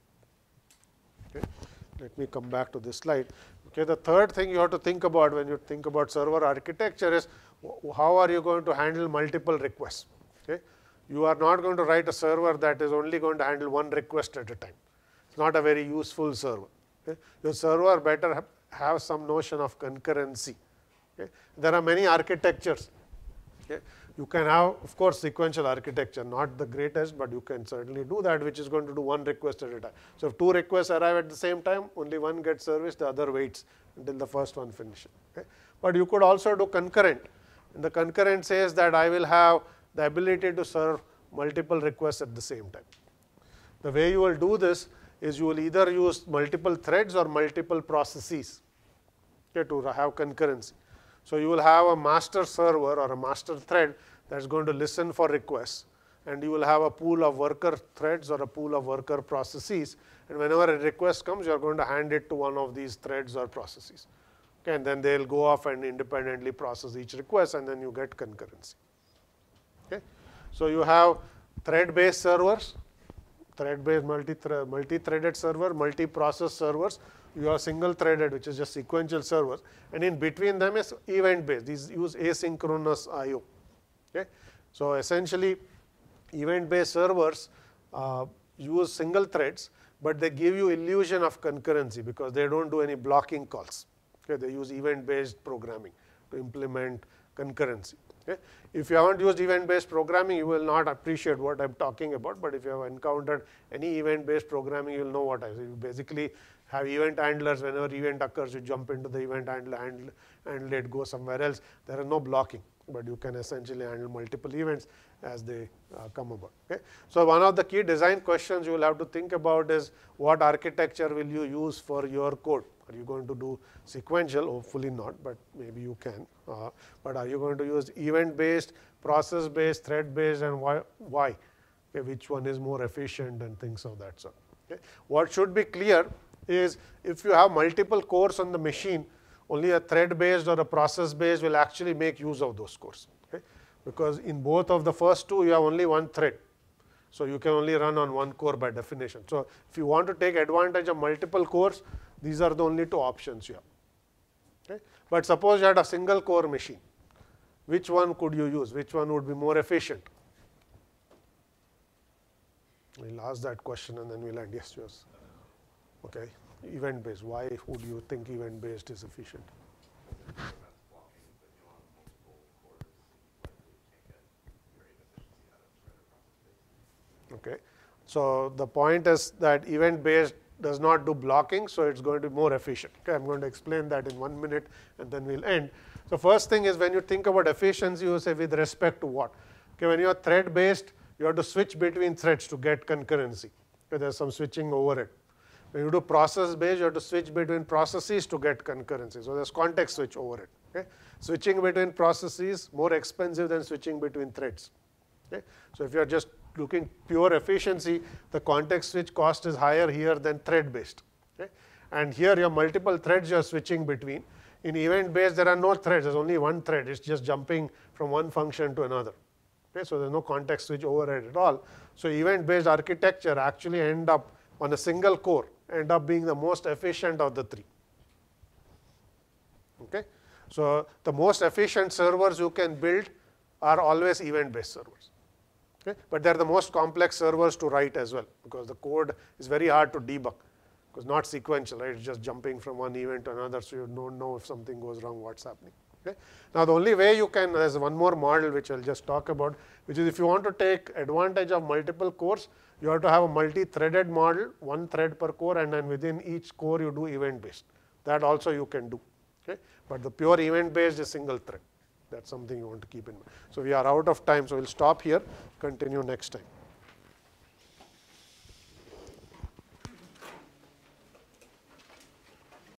Okay. Let me come back to this slide. Okay, the third thing you have to think about when you think about server architecture is how are you going to handle multiple requests. Okay. You are not going to write a server that is only going to handle one request at a time. It's not a very useful server. Okay. Your server better ha have some notion of concurrency. Okay. There are many architectures. Okay. You can have, of course, sequential architecture, not the greatest, but you can certainly do that, which is going to do one request at a time. So if two requests arrive at the same time, only one gets serviced, the other waits until the first one finishes. Okay. But you could also do concurrent. And the concurrent says that I will have the ability to serve multiple requests at the same time. The way you will do this is you will either use multiple threads or multiple processes, okay, to have concurrency. So you will have a master server or a master thread that's going to listen for requests, and you will have a pool of worker threads or a pool of worker processes, and whenever a request comes, you are going to hand it to one of these threads or processes. Okay, and then they'll go off and independently process each request, and then you get concurrency. Okay. So you have thread-based servers, thread-based multi-thread, multi-threaded server, multi-process servers. You have single-threaded, which is just sequential servers, and in between them is event-based. These use asynchronous I O. Okay. So essentially, event-based servers uh, use single threads, but they give you illusion of concurrency because they don't do any blocking calls. Okay. They use event-based programming to implement concurrency. Okay. If you haven't used event-based programming, you will not appreciate what I'm talking about, but if you have encountered any event-based programming, you will know what I say. You basically have event handlers. Whenever event occurs, you jump into the event handler and, and let go somewhere else. There is no blocking, but you can essentially handle multiple events as they uh, come about. Okay. So one of the key design questions you will have to think about is what architecture will you use for your code? Are you going to do sequential? Hopefully not, but maybe you can. Uh, but are you going to use event-based, process-based, thread-based, and why? why? Okay, which one is more efficient and things of that sort. Okay. What should be clear is if you have multiple cores on the machine, only a thread-based or a process-based will actually make use of those cores. Okay. Because in both of the first two, you have only one thread. So you can only run on one core by definition. So if you want to take advantage of multiple cores, these are the only two options you have. Okay. But suppose you had a single core machine. Which one could you use? Which one would be more efficient? We'll ask that question and then we'll end. Yes, yours. Okay. Event-based. Why would you think event-based is efficient? Okay. So the point is that event-based does not do blocking, so it's going to be more efficient. Okay. I'm going to explain that in one minute and then we'll end. So first thing is when you think about efficiency, you say with respect to what? Okay. When you are thread-based, you have to switch between threads to get concurrency. Okay. There's some switching over it. When you do process-based, you have to switch between processes to get concurrency. So there's context switch over it. Okay. Switching between processes more expensive than switching between threads. Okay. So if you are just looking pure efficiency, the context switch cost is higher here than thread-based. Okay. And here you have multiple threads you are switching between. In event-based, there are no threads. There's only one thread. It's just jumping from one function to another. Okay. So there's no context switch overhead at all. So event-based architecture actually end up on a single core, end up being the most efficient of the three. Okay. So the most efficient servers you can build are always event-based servers. Okay. But they are the most complex servers to write as well, because the code is very hard to debug, because not sequential, right? It's just jumping from one event to another, so you don't know if something goes wrong, what's happening. Okay. Now the only way you can, there's one more model which I'll just talk about, which is if you want to take advantage of multiple cores, you have to have a multi-threaded model, one thread per core, and then within each core you do event-based. That also you can do. Okay. But the pure event-based is single thread. That's something you want to keep in mind. So we are out of time, so we'll stop here, continue next time.